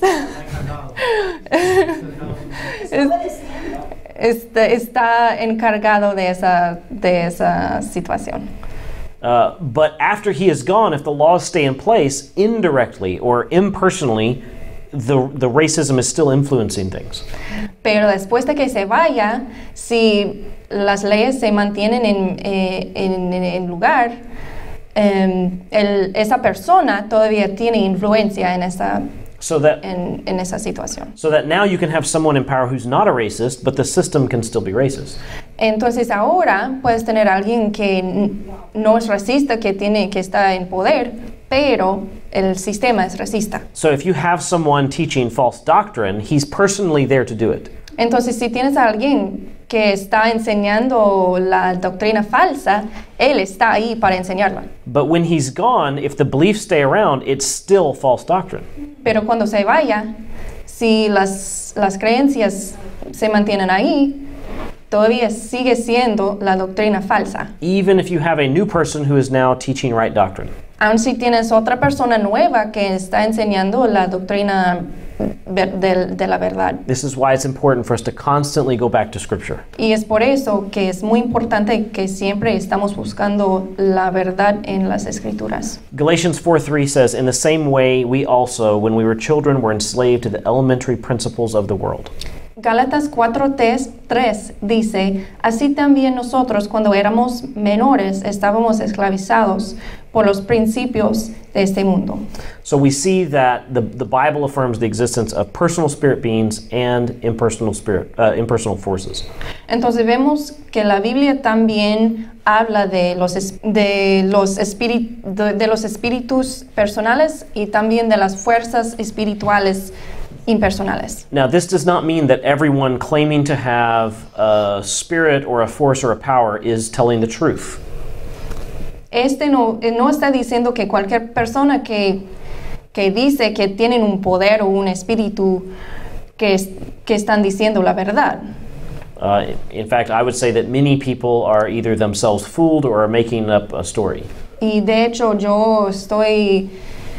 Es- está, está encargado de esa de esa situación. Uh, but after he is gone, if the laws stay in place, indirectly or impersonally, the the racism is still influencing things. Pero después de que se vaya, si las leyes se mantienen en, eh, en, en- en lugar, em, el- esa persona todavía tiene influencia en esa, So that en, en esa situación. so that now you can have someone in power who's not a racist, but the system can still be racist. Entonces ahora puedes tener a alguien que n- no es racista, que, tiene, que está en poder, pero el sistema es racista. So if you have someone teaching false doctrine, he's personally there to do it. Entonces, si tienes a alguien que está enseñando la doctrina falsa, él está ahí para enseñarla. But when he's gone, if the beliefs stay around, it's still false doctrine. Pero cuando se vaya, si las, las creencias se mantienen ahí, todavía sigue siendo la doctrina falsa. Even if you have a new person who is now teaching right doctrine. Aun si tienes otra persona nueva que está enseñando la doctrina ver- de, de la verdad. This is why it's important for us to constantly go back to Scripture. Y es por eso que es muy importante que siempre estamos buscando la verdad en las escrituras. Galatians four three says, "In the same way, we also, when we were children, were enslaved to the elementary principles of the world." Gálatas cuatro tres dice, así también nosotros cuando éramos menores estábamos esclavizados por los principios de este mundo. So we see that the, the Bible affirms the existence of personal spirit beings and impersonal spirit, uh, impersonal forces. Entonces vemos que la Biblia también habla de los, es- de los, espíritu- de, de los espíritus personales y también de las fuerzas espirituales impersonales. Now, this does not mean that everyone claiming to have a spirit or a force or a power is telling the truth. Este no, eh, no está diciendo que cualquier persona que, que dice que tienen un poder o un espíritu que, es- que están diciendo la verdad. Uh, in fact, I would say that many people are either themselves fooled or are making up a story. Y de hecho yo estoy,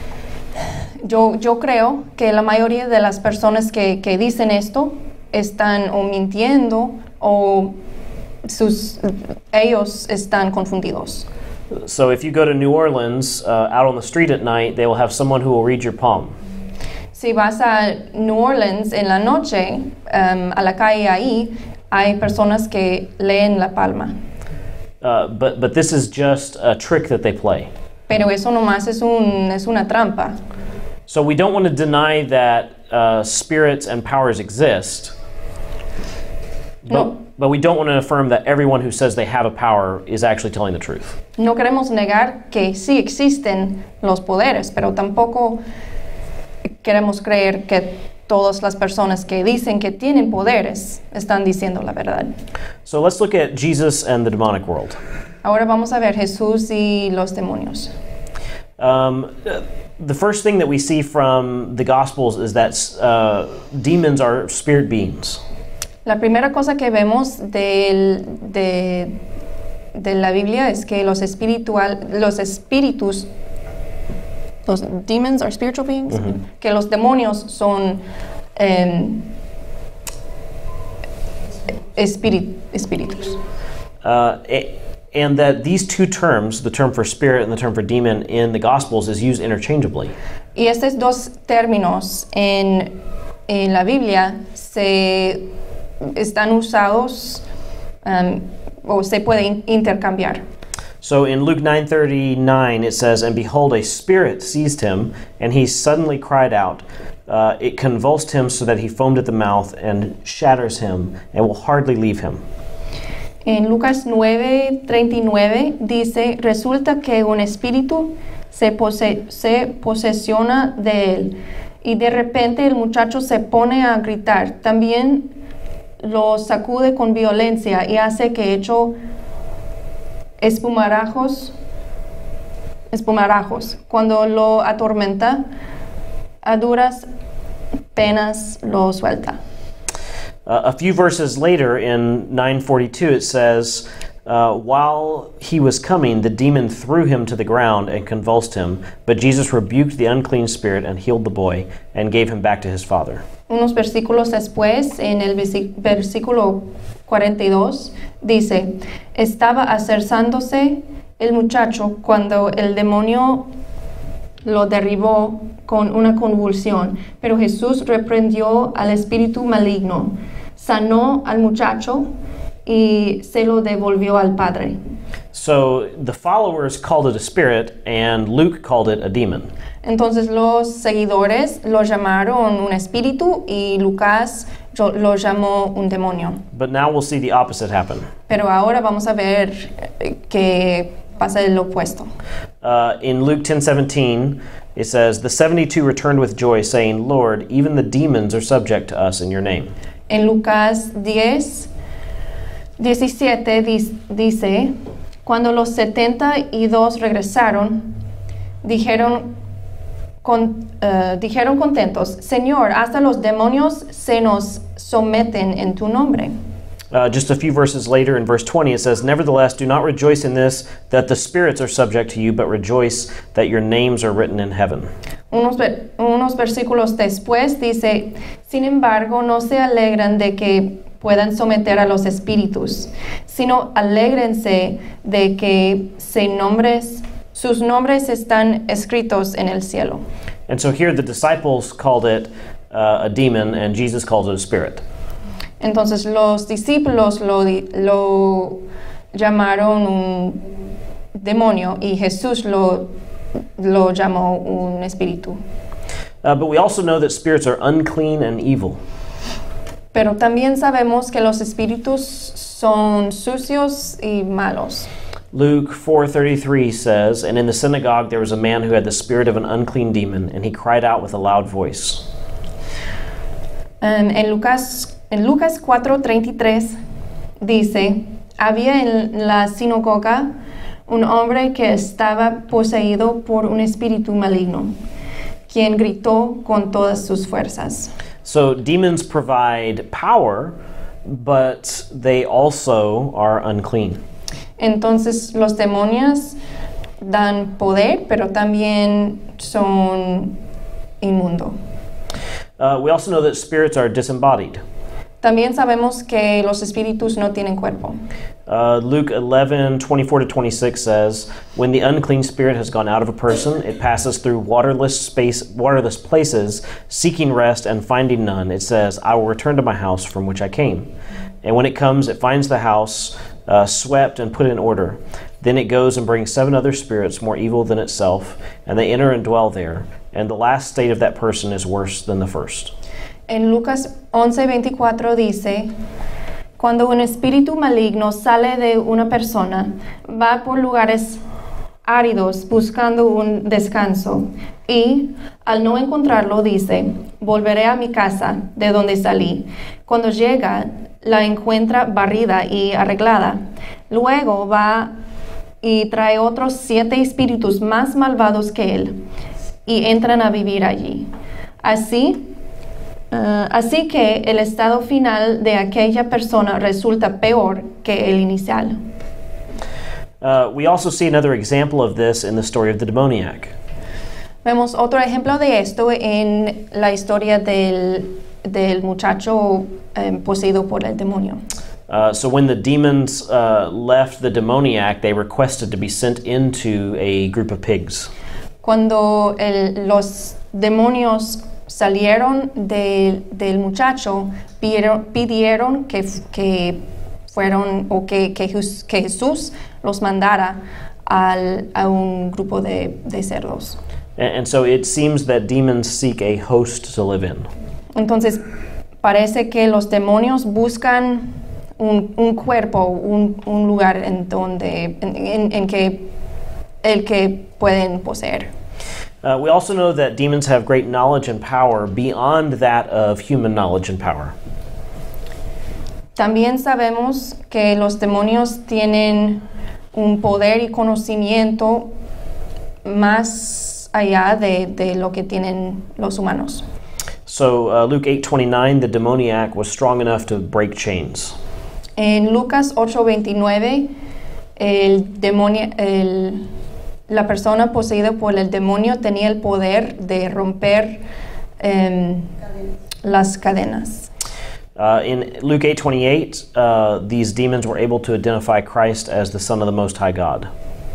yo, yo creo que la mayoría de las personas que, que dicen esto están o mintiendo o sus, ellos están confundidos. So if you go to New Orleans, uh, out on the street at night, they will have someone who will read your palm. Si vas a New Orleans en la noche, um, a la calle ahí, hay personas que leen la palma. Uh, but, but this is just a trick that they play. Pero eso nomás es, un, es una trampa. So we don't want to deny that uh, spirits and powers exist. But, No. but we don't want to affirm that everyone who says they have a power is actually telling the truth. No queremos negar que sí existen los poderes, pero tampoco queremos creer que todas las personas que dicen que tienen poderes están diciendo la verdad. So let's look at Jesus and the demonic world. Ahora vamos a ver Jesús y los demonios. Um, uh, the first thing that we see from the Gospels is that uh, demons are spirit beings. La primera cosa que vemos del- de, de la Biblia es que los, espiritual, los espíritus, los demons are spiritual beings, que los demonios son em, espíri- espíritus. Uh, a- and that these two terms, the term for spirit and the term for demon in the Gospels, is used interchangeably. Y estos dos términos en, en la Biblia se están usados um, o se pueden intercambiar. So in Luke nine thirty-nine it says, "And behold, a spirit seized him, and he suddenly cried out. Uh, it convulsed him so that he foamed at the mouth, and shatters him, and will hardly leave him." En Lucas nueve treinta y nueve dice, resulta que un espíritu se, pose, se posesiona de él. Y de repente el muchacho se pone a gritar. También lo sacude con violencia y hace que echo espumarajos, espumarajos. Cuando lo atormenta, a duras penas lo suelta. Uh, a few verses later in nine forty-two it says, uh, while he was coming, the demon threw him to the ground and convulsed him, but Jesus rebuked the unclean spirit and healed the boy and gave him back to his father. Unos versículos después, en el versículo cuarenta y dos, dice, estaba acerzándose el muchacho cuando el demonio lo derribó con una convulsión, pero Jesús reprendió al espíritu maligno, sanó al muchacho y se lo devolvió al padre. So the followers called it a spirit and Luke called it a demon. Entonces los seguidores lo llamaron un espíritu y Lucas lo llamó un demonio. But now we'll see the opposite happen. Pero ahora vamos a ver que pasa el opuesto. Uh, in Luke ten seventeen, it says, the seventy-two returned with joy, saying, Lord, even the demons are subject to us in your name. En Lucas diez, diecisiete dice, cuando los setenta y dos regresaron, dijeron, con, uh, dijeron contentos, Señor, hasta los demonios se nos someten en tu nombre. Uh, just a few verses later, in verse twenty, it says, nevertheless, do not rejoice in this, that the spirits are subject to you, but rejoice that your names are written in heaven. Unos, unos versículos después dice, sin embargo, no se alegran de que puedan someter a los espíritus, sino alégrense de que se nombres, sus nombres están escritos en el cielo. And so here the disciples called it uh, a demon, and Jesus calls it a spirit. Entonces los discípulos lo, lo llamaron un demonio y Jesús lo, lo llamó un espíritu. Uh, but we also know that spirits are unclean and evil. Pero también sabemos que los espíritus son sucios y malos. Luke four thirty-three says, and in the synagogue there was a man who had the spirit of an unclean demon, and he cried out with a loud voice. Um, en Lucas En Lucas cuatro treinta y tres dice, había en la sinagoga un hombre que estaba poseído por un espíritu maligno, quien gritó con todas sus fuerzas. So demons provide power, but they also are unclean. Entonces los demonios dan poder, pero también son inmundos. Uh, we also know that spirits are disembodied. También sabemos que los espíritus no tienen cuerpo. Uh, Luke eleven twenty-four to twenty-six says, when the unclean spirit has gone out of a person, it passes through waterless space, waterless places, seeking rest and finding none. It says, I will return to my house from which I came. And when it comes, it finds the house uh, swept and put in order. Then it goes and brings seven other spirits more evil than itself, and they enter and dwell there. And the last state of that person is worse than the first. En Lucas once veinticuatro dice, cuando un espíritu maligno sale de una persona, va por lugares áridos buscando un descanso y, al no encontrarlo, dice, volveré a mi casa de donde salí. Cuando llega, la encuentra barrida y arreglada. Luego va y trae otros siete espíritus más malvados que él y entran a vivir allí. Así, Uh, así que el estado final de aquella persona resulta peor que el inicial. Uh, we also see another example of this in the story of the demoniac. Vemos otro ejemplo de esto en la historia del, del muchacho um, poseído por el demonio. Uh, so when the demons uh, left the demoniac, they requested to be sent into a group of pigs. Cuando el, los demonios salieron de, del muchacho, pidieron, pidieron que, que fueron o que, que, que Jesús los mandara al, a un grupo de, de cerdos. And, and so it seems that demons seek a host to live in. Entonces parece que los demonios buscan un, un cuerpo, un, un lugar en donde en, en, en que el que pueden poseer. Uh, we also know that demons have great knowledge and power beyond that of human knowledge and power. También sabemos que los demonios tienen un poder y conocimiento más allá de, de lo que tienen los humanos. So uh, Luke eight twenty-nine, the demoniac was strong enough to break chains. En Lucas ocho veintinueve, el demonio, el, la persona poseída por el demonio tenía el poder de romper um, las cadenas. Uh, in Luke eight twenty-eight, uh, these demons were able to identify Christ as the Son of the Most High God.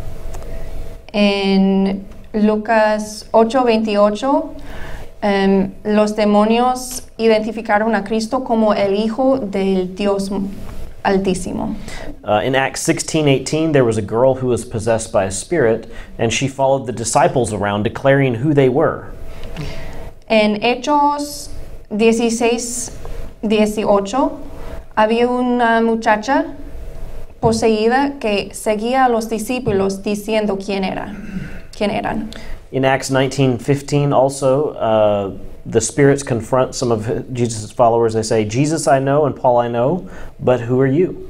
En Lucas ocho veintiocho, um, los demonios identificaron a Cristo como el Hijo del Dios Altísimo. Uh, in Acts sixteen eighteen, there was a girl who was possessed by a spirit, and she followed the disciples around declaring who they were. En Hechos dieciséis dieciocho, había una muchacha poseída que seguía a los discípulos diciendo quién era, quién eran. In Acts nineteen fifteen, also, uh, the spirits confront some of Jesus' followers. They say, Jesus I know and Paul I know, but who are you?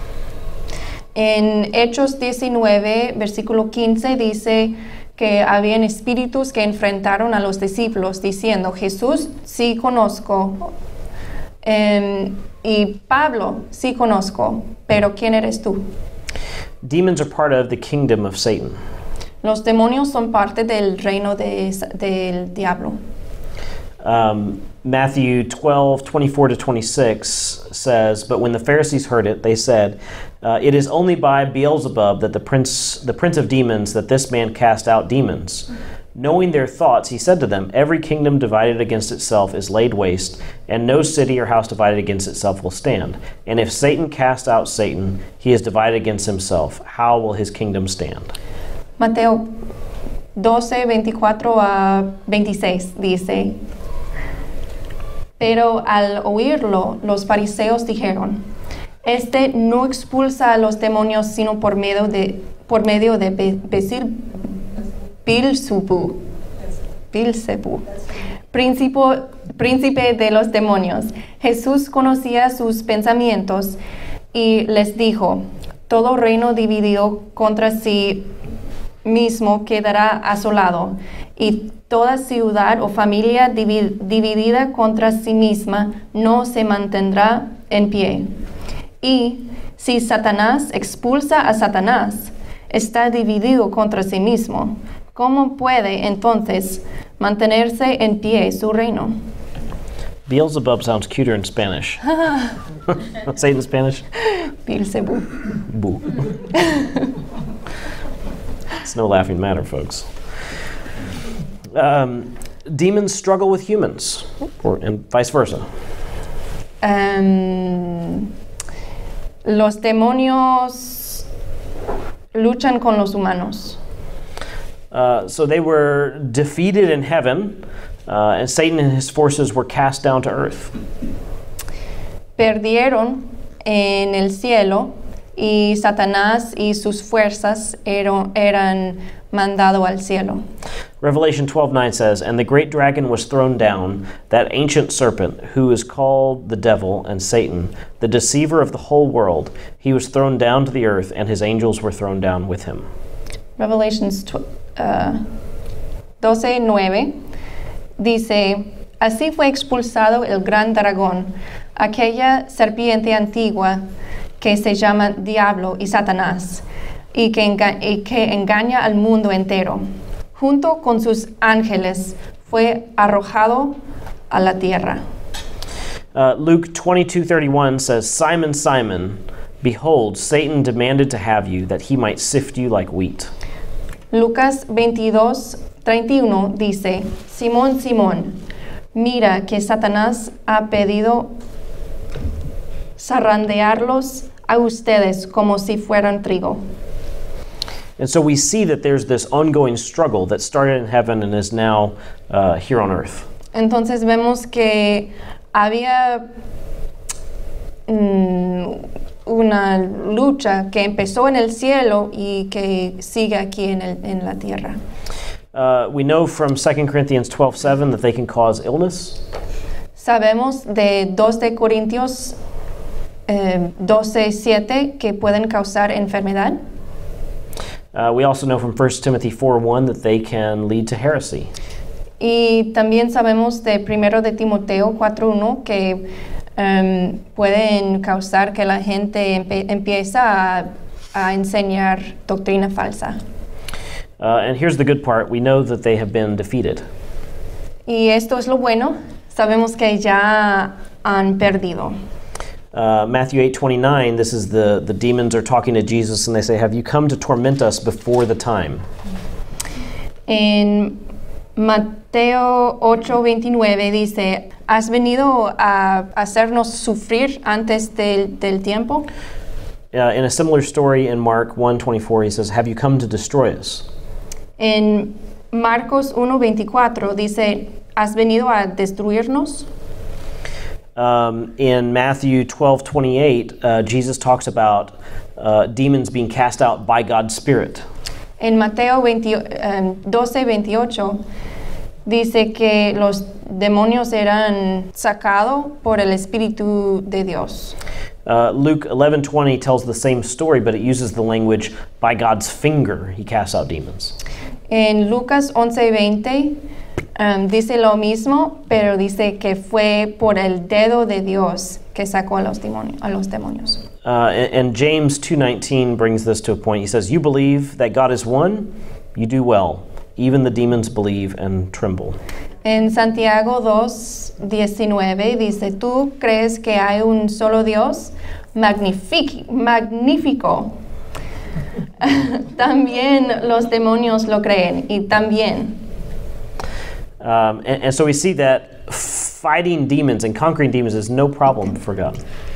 En Hechos diecinueve, versículo quince, dice que habían espíritus que enfrentaron a los discípulos diciendo, Jesús sí conozco, um, y Pablo sí conozco, pero ¿quién eres tú? Demons are part of the kingdom of Satan. Los demonios son parte del reino de, del diablo. Um, Matthew twelve twenty-four to twenty-six says, but when the Pharisees heard it, they said, uh, it is only by Beelzebub, that the prince, the prince of demons, that this man cast out demons. Knowing their thoughts, he said to them, every kingdom divided against itself is laid waste, and no city or house divided against itself will stand. And if Satan cast out Satan, he is divided against himself. How will his kingdom stand? Mateo doce veinticuatro a veintiséis dice, pero al oírlo, los fariseos dijeron, este no expulsa a los demonios sino por medio de, por medio de Beelzebub, Beelzebub, príncipe, príncipe de los demonios. Jesús conocía sus pensamientos y les dijo, todo reino dividido contra sí mismo quedará asolado, y toda ciudad o familia divi- dividida contra sí misma no se mantendrá en pie. Y si Satanás expulsa a Satanás, está dividido contra sí mismo. ¿Cómo puede entonces mantenerse en pie su reino? Beelzebub sounds cuter in Spanish. Say it in Spanish. Beelzebub. Boo. It's no laughing matter, folks. Um, demons struggle with humans, or, and vice versa. Um, los demonios luchan con los humanos. Uh, so they were defeated in heaven, uh, and Satan and his forces were cast down to earth. Perdieron en el cielo, y Satanás y sus fuerzas eran, eran mandado al cielo. Revelation twelve nine says, and the great dragon was thrown down, that ancient serpent, who is called the devil and Satan, the deceiver of the whole world. He was thrown down to the earth, and his angels were thrown down with him. Revelations uh, doce nueve dice, así fue expulsado el gran dragón, aquella serpiente antigua que se llama Diablo y Satanás, y que, enga- y que engaña al mundo entero. Junto con sus ángeles fue arrojado a la tierra. Uh, Luke twenty-two thirty-one says, Simon, Simon, behold, Satan demanded to have you, that he might sift you like wheat. Lucas veintidós treinta y uno dice, Simón, Simón, mira que Satanás ha pedido zarandearlos a ustedes como si fueran trigo. And so we see that there's this ongoing struggle that started in heaven and is now uh, here on earth. Entonces vemos que había mm, una lucha que empezó en el cielo y que sigue aquí en, el, en la tierra. Uh, we know from Second Corinthians twelve seven that they can cause illness. Sabemos de dos de Corintios eh, doce siete que pueden causar enfermedad. Uh, we also know from First Timothy four one that they can lead to heresy. Y también sabemos de primero de Timoteo cuatro uno que um, pueden causar que la gente empe empieza a, a enseñar doctrina falsa. Uh, and here's the good part. We know that they have been defeated. Y esto es lo bueno. Sabemos que ya han perdido. Uh, Matthew eight twenty-nine, this is the, the demons are talking to Jesus and they say, have you come to torment us before the time? En Mateo ocho veintinueve dice, ¿has venido a hacernos sufrir antes del, del tiempo? Uh, in a similar story in Mark one twenty-four, he says, have you come to destroy us? En Marcos uno veinticuatro dice, ¿has venido a destruirnos? Um, in Matthew twelve twenty-eight, uh, Jesus talks about uh, demons being cast out by God's Spirit. En Mateo veinte, um, doce veintiocho dice que los demonios eran sacados por el Espíritu de Dios. Uh, Luke eleven twenty tells the same story, but it uses the language, by God's finger he casts out demons. En Lucas once veinte um, dice lo mismo, pero dice que fue por el dedo de Dios que sacó a los demonios. A los demonios. Uh, and, and James two nineteen brings this to a point. He says, you believe that God is one, you do well. Even the demons believe and tremble. En Santiago dos diecinueve dice, ¿tú crees que hay un solo Dios? Magnific- magnífico. También los demonios lo creen y también. Um, and, and so we see that fighting demons and conquering demons is no problem for God.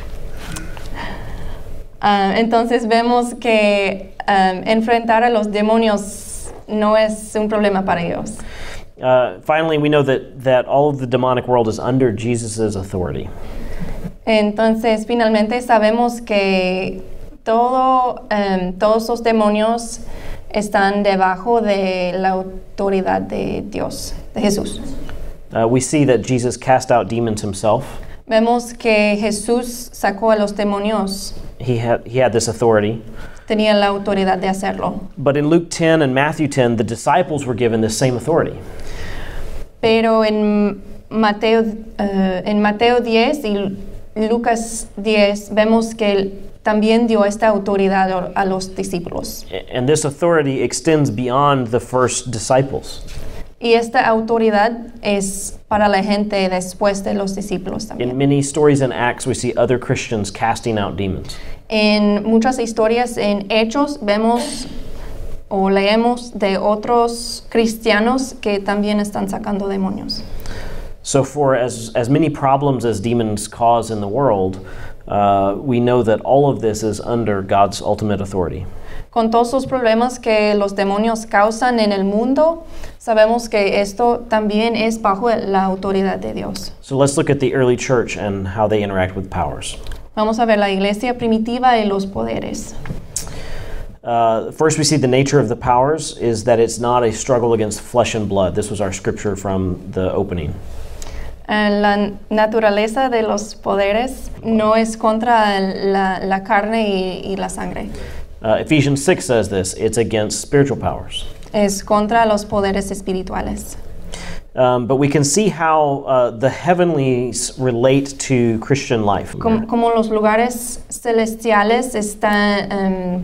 Uh, entonces vemos que um, enfrentar a los demonios no es un problema para ellos. Uh, finally, we know that, that all of the demonic world is under Jesus' authority. Entonces, finalmente sabemos que todo, um, todos los demonios están debajo de la autoridad de Dios, de Jesús. Uh, we see that Jesus cast out demons himself. Vemos que Jesús sacó a los demonios. He had, he had this authority. Tenía la autoridad de hacerlo. But in Luke ten and Matthew ten, the disciples were given this same authority. Pero en Mateo, uh, en Mateo diez y Lucas diez vemos que él también dio esta autoridad a los discípulos. And this authority extends beyond the first disciples. Y esta autoridad es para la gente después de los discípulos también. In many stories in Acts, we see other Christians casting out demons. En muchas historias en Hechos vemos o leemos de otros cristianos que también están sacando demonios. So for as, as many problems as demons cause in the world, uh, we know that all of this is under God's ultimate authority. Con todos los problemas que los demonios causan en el mundo, sabemos que esto también es bajo la autoridad de Dios. So let's look at the early church and how they interact with powers. Vamos a ver la iglesia primitiva y los poderes. Uh, first, we see the nature of the powers is that it's not a struggle against flesh and blood. This was our scripture from the opening. Uh, la naturaleza de los poderes no es contra la, la carne y, y la sangre. Uh, Ephesians six says this, it's against spiritual powers. Es contra los poderes espirituales. Um, but we can see how uh, the heavenlies relate to Christian life. Como, como los lugares celestiales están, um,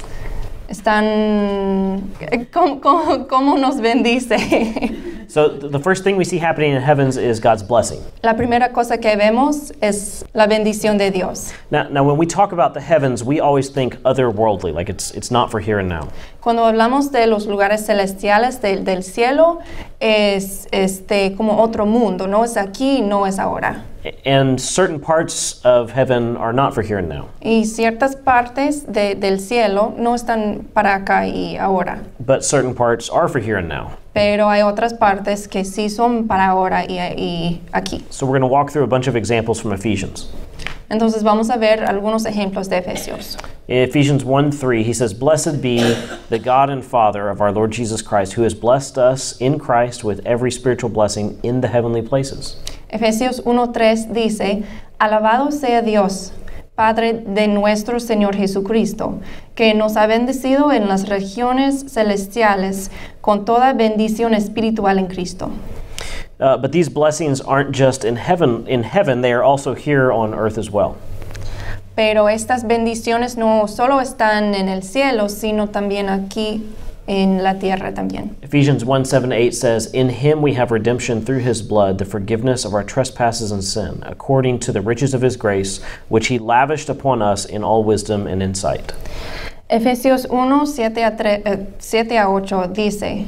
están ¿cómo, cómo, cómo nos bendice? So th- the first thing we see happening in heavens is God's blessing. La primera cosa que vemos es la bendición de Dios. Now, now when we talk about the heavens, we always think otherworldly, like it's it's not for here and now. Cuando hablamos de los lugares celestiales del, del cielo, es este, como otro mundo, no es aquí, no es ahora. And certain parts of heaven are not for here and now. Y ciertas partes de, del cielo no están para acá y ahora. But certain parts are for here and now. Pero hay otras partes que sí son para ahora y, y aquí. So we're going to walk through a bunch of examples from Ephesians. Entonces vamos a ver algunos ejemplos de Efesios. In Ephesians one three, he says, "Blessed be the God and Father of our Lord Jesus Christ, who has blessed us in Christ with every spiritual blessing in the heavenly places." Efesios uno tres dice, alabado sea Dios, Padre de nuestro Señor Jesucristo, que nos ha bendecido en las regiones celestiales con toda bendición espiritual en Cristo. Uh, but these blessings aren't just in heaven. In heaven, they are also here on earth as well. Pero estas bendiciones no solo están en el cielo, sino también aquí en la tierra también. Ephesians one seven to eight says, "In him we have redemption through his blood, the forgiveness of our trespasses and sin, according to the riches of his grace, which he lavished upon us in all wisdom and insight." Efesios uno siete a ocho dice,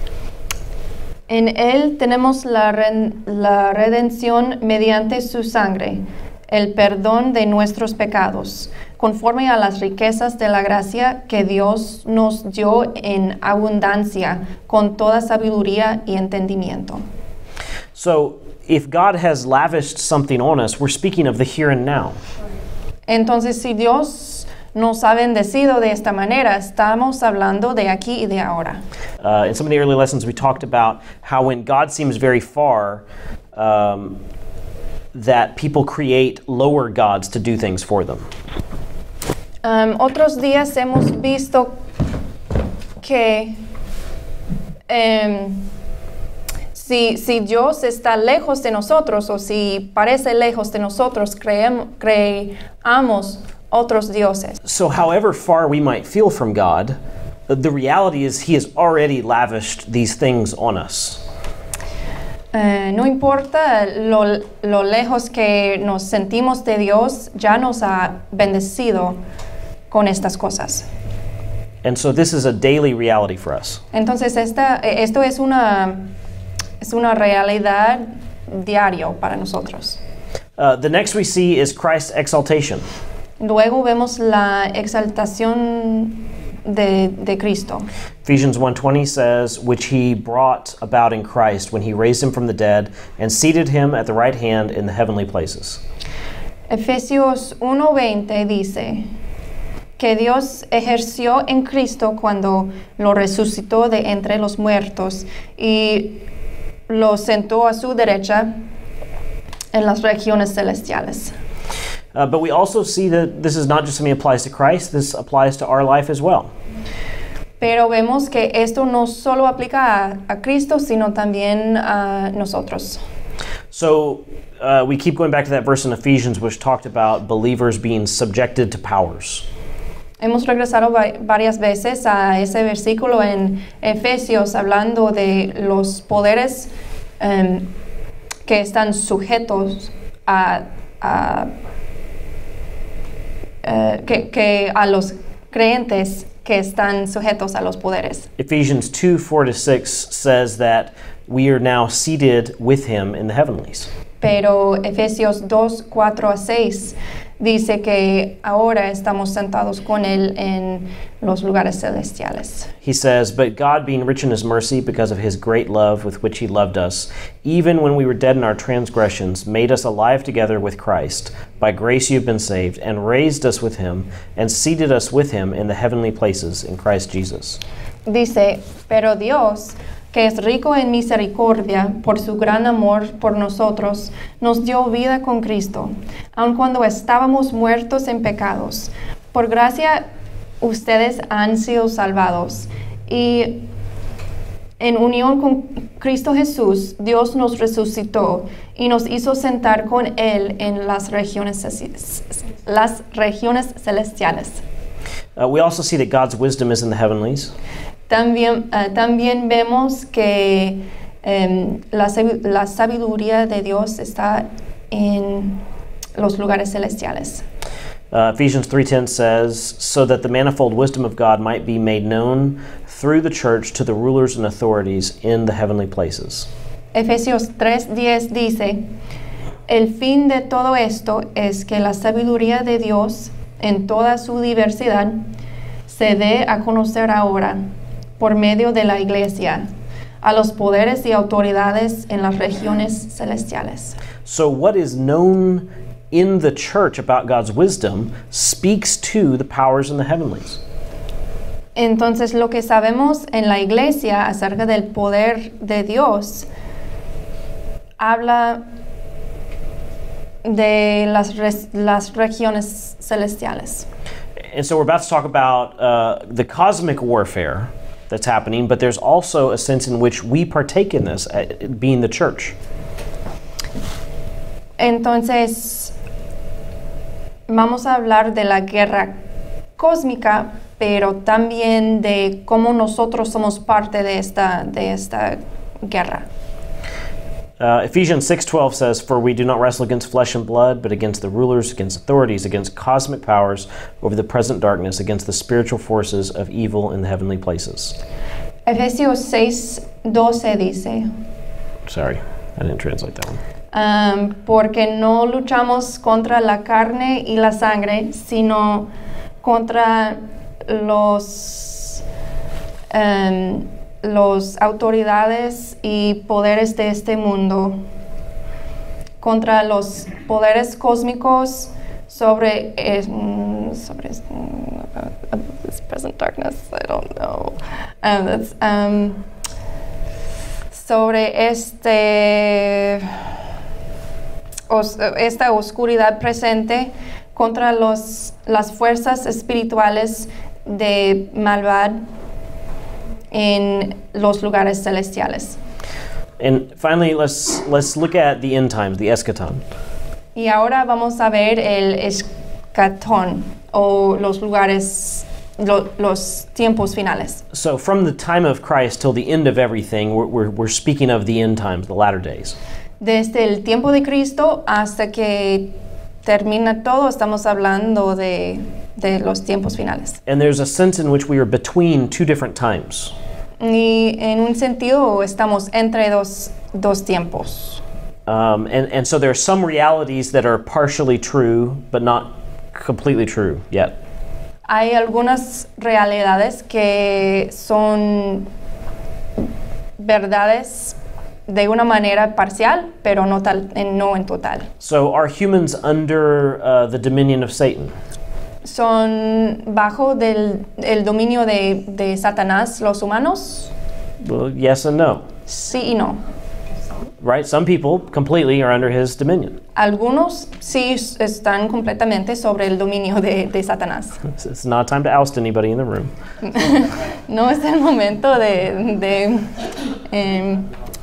en él tenemos la, re- la redención mediante su sangre, el perdón de nuestros pecados, conforme a las riquezas de la gracia que Dios nos dio en abundancia, con toda sabiduría y entendimiento. So, if God has lavished something on us, we're speaking of the here and now. Entonces, si Dios nos ha bendecido de esta manera, estamos hablando de aquí y de ahora. Uh, in some of the early lessons, we talked about how when God seems very far, um, that people create lower gods to do things for them. Um, otros días hemos visto que um, si, si Dios está lejos de nosotros o si parece lejos de nosotros, creem, creamos otros dioses. So, however far we might feel from God, the reality is He has already lavished these things on us. Uh, no importa lo, lo lejos que nos sentimos de Dios, ya nos ha bendecido con estas cosas. And so this is a daily reality for us. Entonces esta, esto es una, es una realidad diario para nosotros. Uh, the next we see is Christ's exaltation. Luego vemos la exaltación de, de Cristo. Ephesians one twenty says, "Which he brought about in Christ when he raised him from the dead and seated him at the right hand in the heavenly places." Efesios uno veinte dice que Dios ejerció en Cristo cuando lo resucitó de entre los muertos y lo sentó a su derecha en las regiones celestiales. Uh, but we also see that this is not just something that applies to Christ, this applies to our life as well. Pero vemos que esto no solo aplica a, a Cristo, sino también a nosotros. So uh, we keep going back to that verse in Ephesians which talked about believers being subjected to powers. Hemos regresado va- varias veces a ese versículo en Efesios hablando de los poderes um, que están sujetos a, a uh, que, que a los creyentes que están sujetos a los poderes. Ephesians two four to six says that we are now seated with him in the heavenlies. Pero Efesios dos cuatro a seis dice que ahora estamos sentados con él en los lugares celestiales. He says, "But God, being rich in his mercy, because of his great love with which he loved us, even when we were dead in our transgressions, made us alive together with Christ. By grace you have been saved, and raised us with him, and seated us with him in the heavenly places in Christ Jesus." Dice, pero Dios, que es rico en misericordia, por su gran amor por nosotros, nos dio vida con Cristo, aun cuando estábamos muertos en pecados. Por gracia, ustedes han sido salvados. Y en unión con Cristo Jesús, Dios nos resucitó y nos hizo sentar con Él en las regiones, las regiones celestiales. Uh, we also see that God's wisdom is in the heavenlies. También, uh, también vemos que um, la, la sabiduría de Dios está en los lugares celestiales. Uh, Ephesians three ten says, "So that the manifold wisdom of God might be made known through the church to the rulers and authorities in the heavenly places." Efesios tres diez dice, el fin de todo esto es que la sabiduría de Dios en toda su diversidad se dé a conocer ahora por medio de la Iglesia a los poderes y autoridades en las regiones celestiales. So what is known in the church about God's wisdom speaks to the powers in the heavenlies. Entonces, lo que sabemos en la iglesia acerca del poder de Dios habla de las, res- las regiones celestiales. And so we're about to talk about uh, the cosmic warfare that's happening, but there's also a sense in which we partake in this, uh, being the church. Entonces, vamos a hablar de la guerra cósmica, pero también de cómo nosotros somos parte de esta, de esta guerra. Uh, Ephesians six twelve says, "For we do not wrestle against flesh and blood, but against the rulers, against authorities, against cosmic powers over the present darkness, against the spiritual forces of evil in the heavenly places." Efesios seis doce dice, Sorry, I didn't translate that one. um, porque no luchamos contra la carne y la sangre, sino contra los, um, los autoridades y poderes de este mundo, contra los poderes cósmicos sobre, eh, sobre uh, this present darkness, I don't know, um, that's, um, sobre este, os, esta oscuridad presente, contra los, las fuerzas espirituales de maldad en los lugares celestiales. And finally, let's let's look at the end times, the eschaton. Y ahora vamos a ver el escatón o los lugares, lo, los tiempos finales. So from the time of Christ till the end of everything, we're, we're, we're speaking of the end times, the latter days. Desde el tiempo de Cristo hasta que termina todo, estamos hablando de, de los tiempos finales. And there's a sense in which we are between two different times. Y en un sentido estamos entre dos, dos tiempos. Um, and, and so there are some realities that are partially true, but not completely true yet. Hay algunas realidades que son verdades de una manera parcial, pero no, tal, no en total. So are humans under uh, the dominion of Satan? ¿Son bajo del el dominio de, de Satanás los humanos? Well, yes and no. Sí y no. Right? Some people completely are under his dominion. Algunos sí están completamente sobre el dominio de, de Satanás. It's, it's not time to oust anybody in the room. No es el momento de, de eh,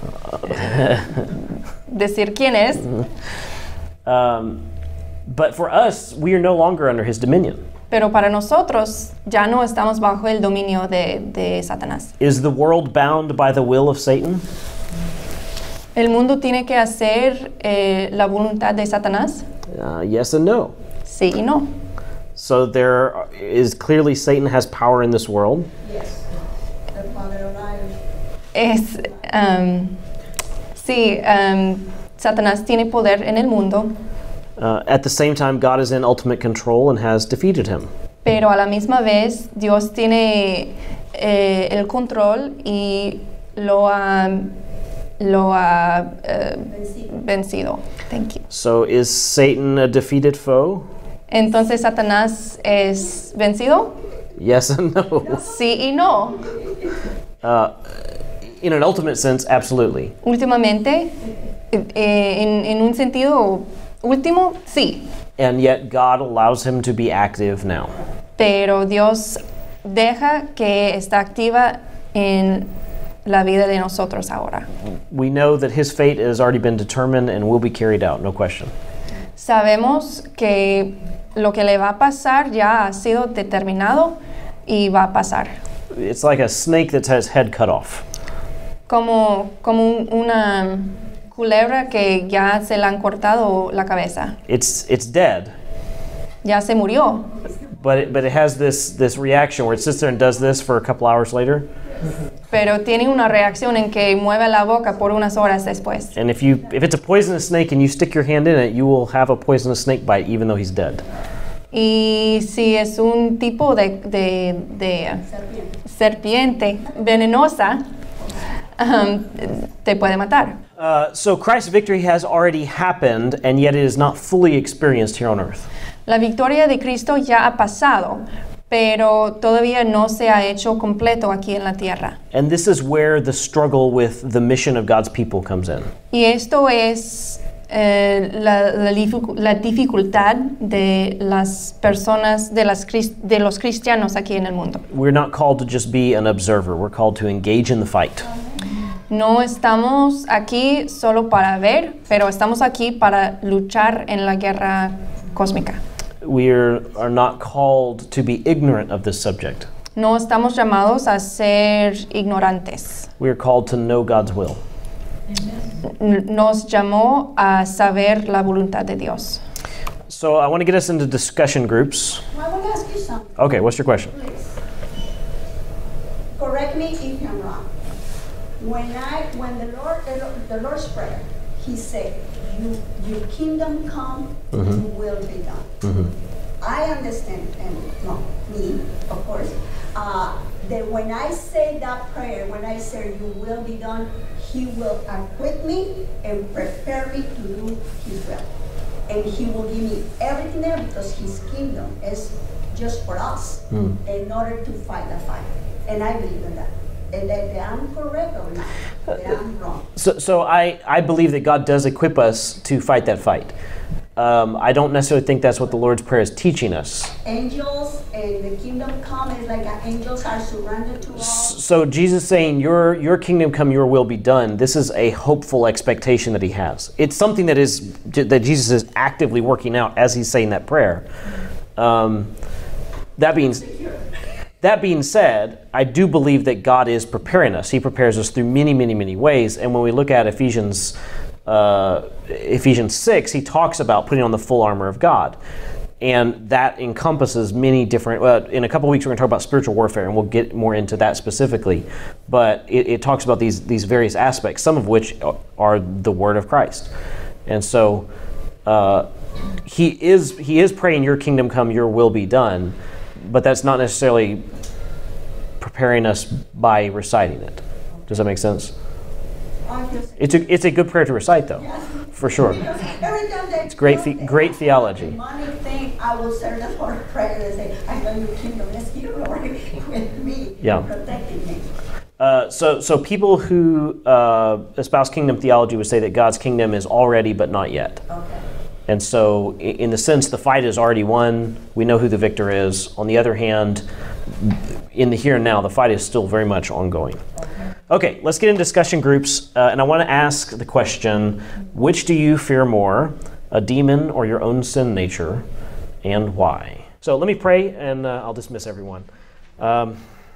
decir quién es. Um, but for us, we are no longer under his dominion. Pero para nosotros ya no estamos bajo el dominio de, de Satanás. Is the world bound by the will of Satan? ¿El mundo tiene que hacer eh, la voluntad de Satanás? Uh, yes and no. Sí y no. So there is clearly Satan has power in this world. Yes. The father of liars. Es, um, sí, um, Satanás tiene poder en el mundo, Uh, at the same time, God is in ultimate control and has defeated him. pero a la misma vez Dios tiene eh, el control y lo ha, lo ha eh, vencido. Thank you. So is Satan a defeated foe? Entonces, ¿Satanás es vencido? Yes and no. Sí y no. Uh, in an ultimate sense, absolutely. Últimamente, eh, en, en un sentido último, sí. And yet God allows him to be active now. Pero Dios deja que está activa en la vida de nosotros ahora. We know that his fate has already been determined and will be carried out, no question. Sabemos que lo que le va a pasar ya ha sido determinado y va a pasar. It's like a snake that has head cut off. Como, como un- una culebra que ya se le han cortado la cabeza. It's it's dead, Ya se murió. but it, but it has this this reaction where it sits there and does this for a couple hours later. Pero tiene una reacción en que mueve la boca por unas horas después. And if you if it's a poisonous snake and you stick your hand in it, you will have a poisonous snake bite even though he's dead. Y si es un tipo de, de, de serpiente venenosa, um, te puede matar. Uh, so Christ's victory has already happened, and yet it is not fully experienced here on earth. La victoria de Cristo ya ha pasado, pero todavía no se ha hecho completo aquí en la tierra. And this is where the struggle with the mission of God's people comes in. Y esto es eh, la, la, dificu- la dificultad de las personas, de, las, cris- de los cristianos aquí en el mundo. We're not called to just be an observer. We're called to engage in the fight. No estamos aquí solo para ver, pero estamos aquí para luchar en la guerra cósmica. We are, are not called to be ignorant of this subject. No estamos llamados a ser ignorantes. We are called to know God's will. N- Nos llamó a saber la voluntad de Dios. So I want to get us into discussion groups. I want to ask you something, Okay, what's your question? please. Correct me if I'm wrong. When I, when the Lord, the Lord- the Lord's Prayer, He said, you, your kingdom come, your will be done. Mhm. I understand, and no, me, of course, uh, that when I say that prayer, when I say your will be done, He will equip me and prepare me to do His will. And He will give me everything there because His kingdom is just for us Mm. in order to fight the fight. And I believe in that. And that, that I'm correct or not, that I'm wrong. So, so I, I believe that God does equip us to fight that fight. Um, I don't necessarily think that's what the Lord's Prayer is teaching us. Angels and the kingdom come is like uh, angels are surrendered to all. So Jesus saying, your, your kingdom come, your will be done, this is a hopeful expectation that he has. It's something that is that Jesus is actively working out as he's saying that prayer. Um, that being That being said, I do believe that God is preparing us. He prepares us through many, many, many ways. And when we look at Ephesians uh, Ephesians six, he talks about putting on the full armor of God. And that encompasses many different, well, in a couple of weeks we're going to talk about spiritual warfare, and we'll get more into that specifically. But it, it talks about these, these various aspects, some of which are the word of Christ. And so uh, he is he is praying, your kingdom come, your will be done. But that's not necessarily preparing us by reciting it. Does that make sense? I just- It's a it's a good prayer to recite, though, for sure. Because every time they It's great do the- the- great theology. Demonic thing, I will say the Lord prayer and say, I know your kingdom is here, Lord, with me, Yeah. protecting me. Uh, so so people who uh, espouse kingdom theology would say that God's kingdom is already but not yet. Okay. And so, i- in the sense, the fight is already won. We know who the victor is. On the other hand, in the here and now, the fight is still very much ongoing. Okay, let's get into discussion groups. Uh, and I want to ask the question, which do you fear more, a demon or your own sin nature, and why? So let me pray, and uh, I'll dismiss everyone. Um,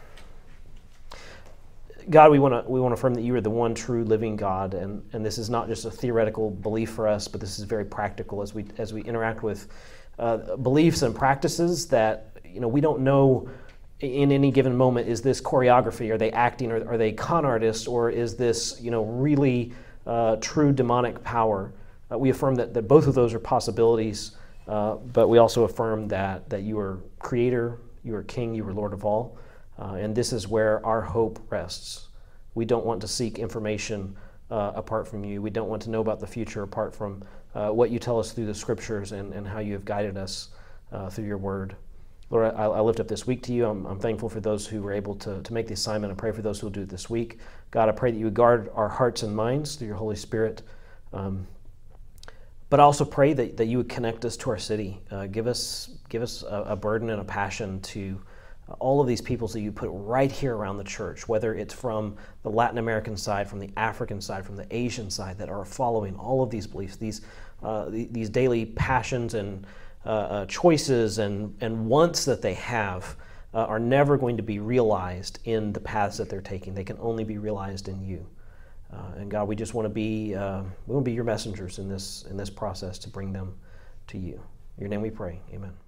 God, we want to we want to affirm that you are the one true living God, and, and this is not just a theoretical belief for us, but this is very practical as we as we interact with uh, beliefs and practices that you know we don't know in any given moment. Is this choreography? Are they acting? Or are they con artists? Or is this you know really uh, true demonic power? Uh, we affirm that, that both of those are possibilities, uh, but we also affirm that that you are Creator, you are King, you are Lord of all. Uh, and this is where our hope rests. We don't want to seek information uh, apart from you. We don't want to know about the future apart from uh, what you tell us through the scriptures and, and how you have guided us uh, through your word. Lord, I, I lift up this week to you. I'm, I'm thankful for those who were able to, to make the assignment. I pray for those who will do it this week. God, I pray that you would guard our hearts and minds through your Holy Spirit. Um, but I also pray that, that you would connect us to our city. Uh, give us, give us a, a burden and a passion to all of these peoples that you put right here around the church, whether it's from the Latin American side, from the African side, from the Asian side, that are following all of these beliefs, these uh, these daily passions and uh, uh, choices and, and wants that they have uh, are never going to be realized in the paths that they're taking. They can only be realized in you. Uh, and God, we just want to be uh, we want to be your messengers in this in this process to bring them to you. In your name we pray. Amen.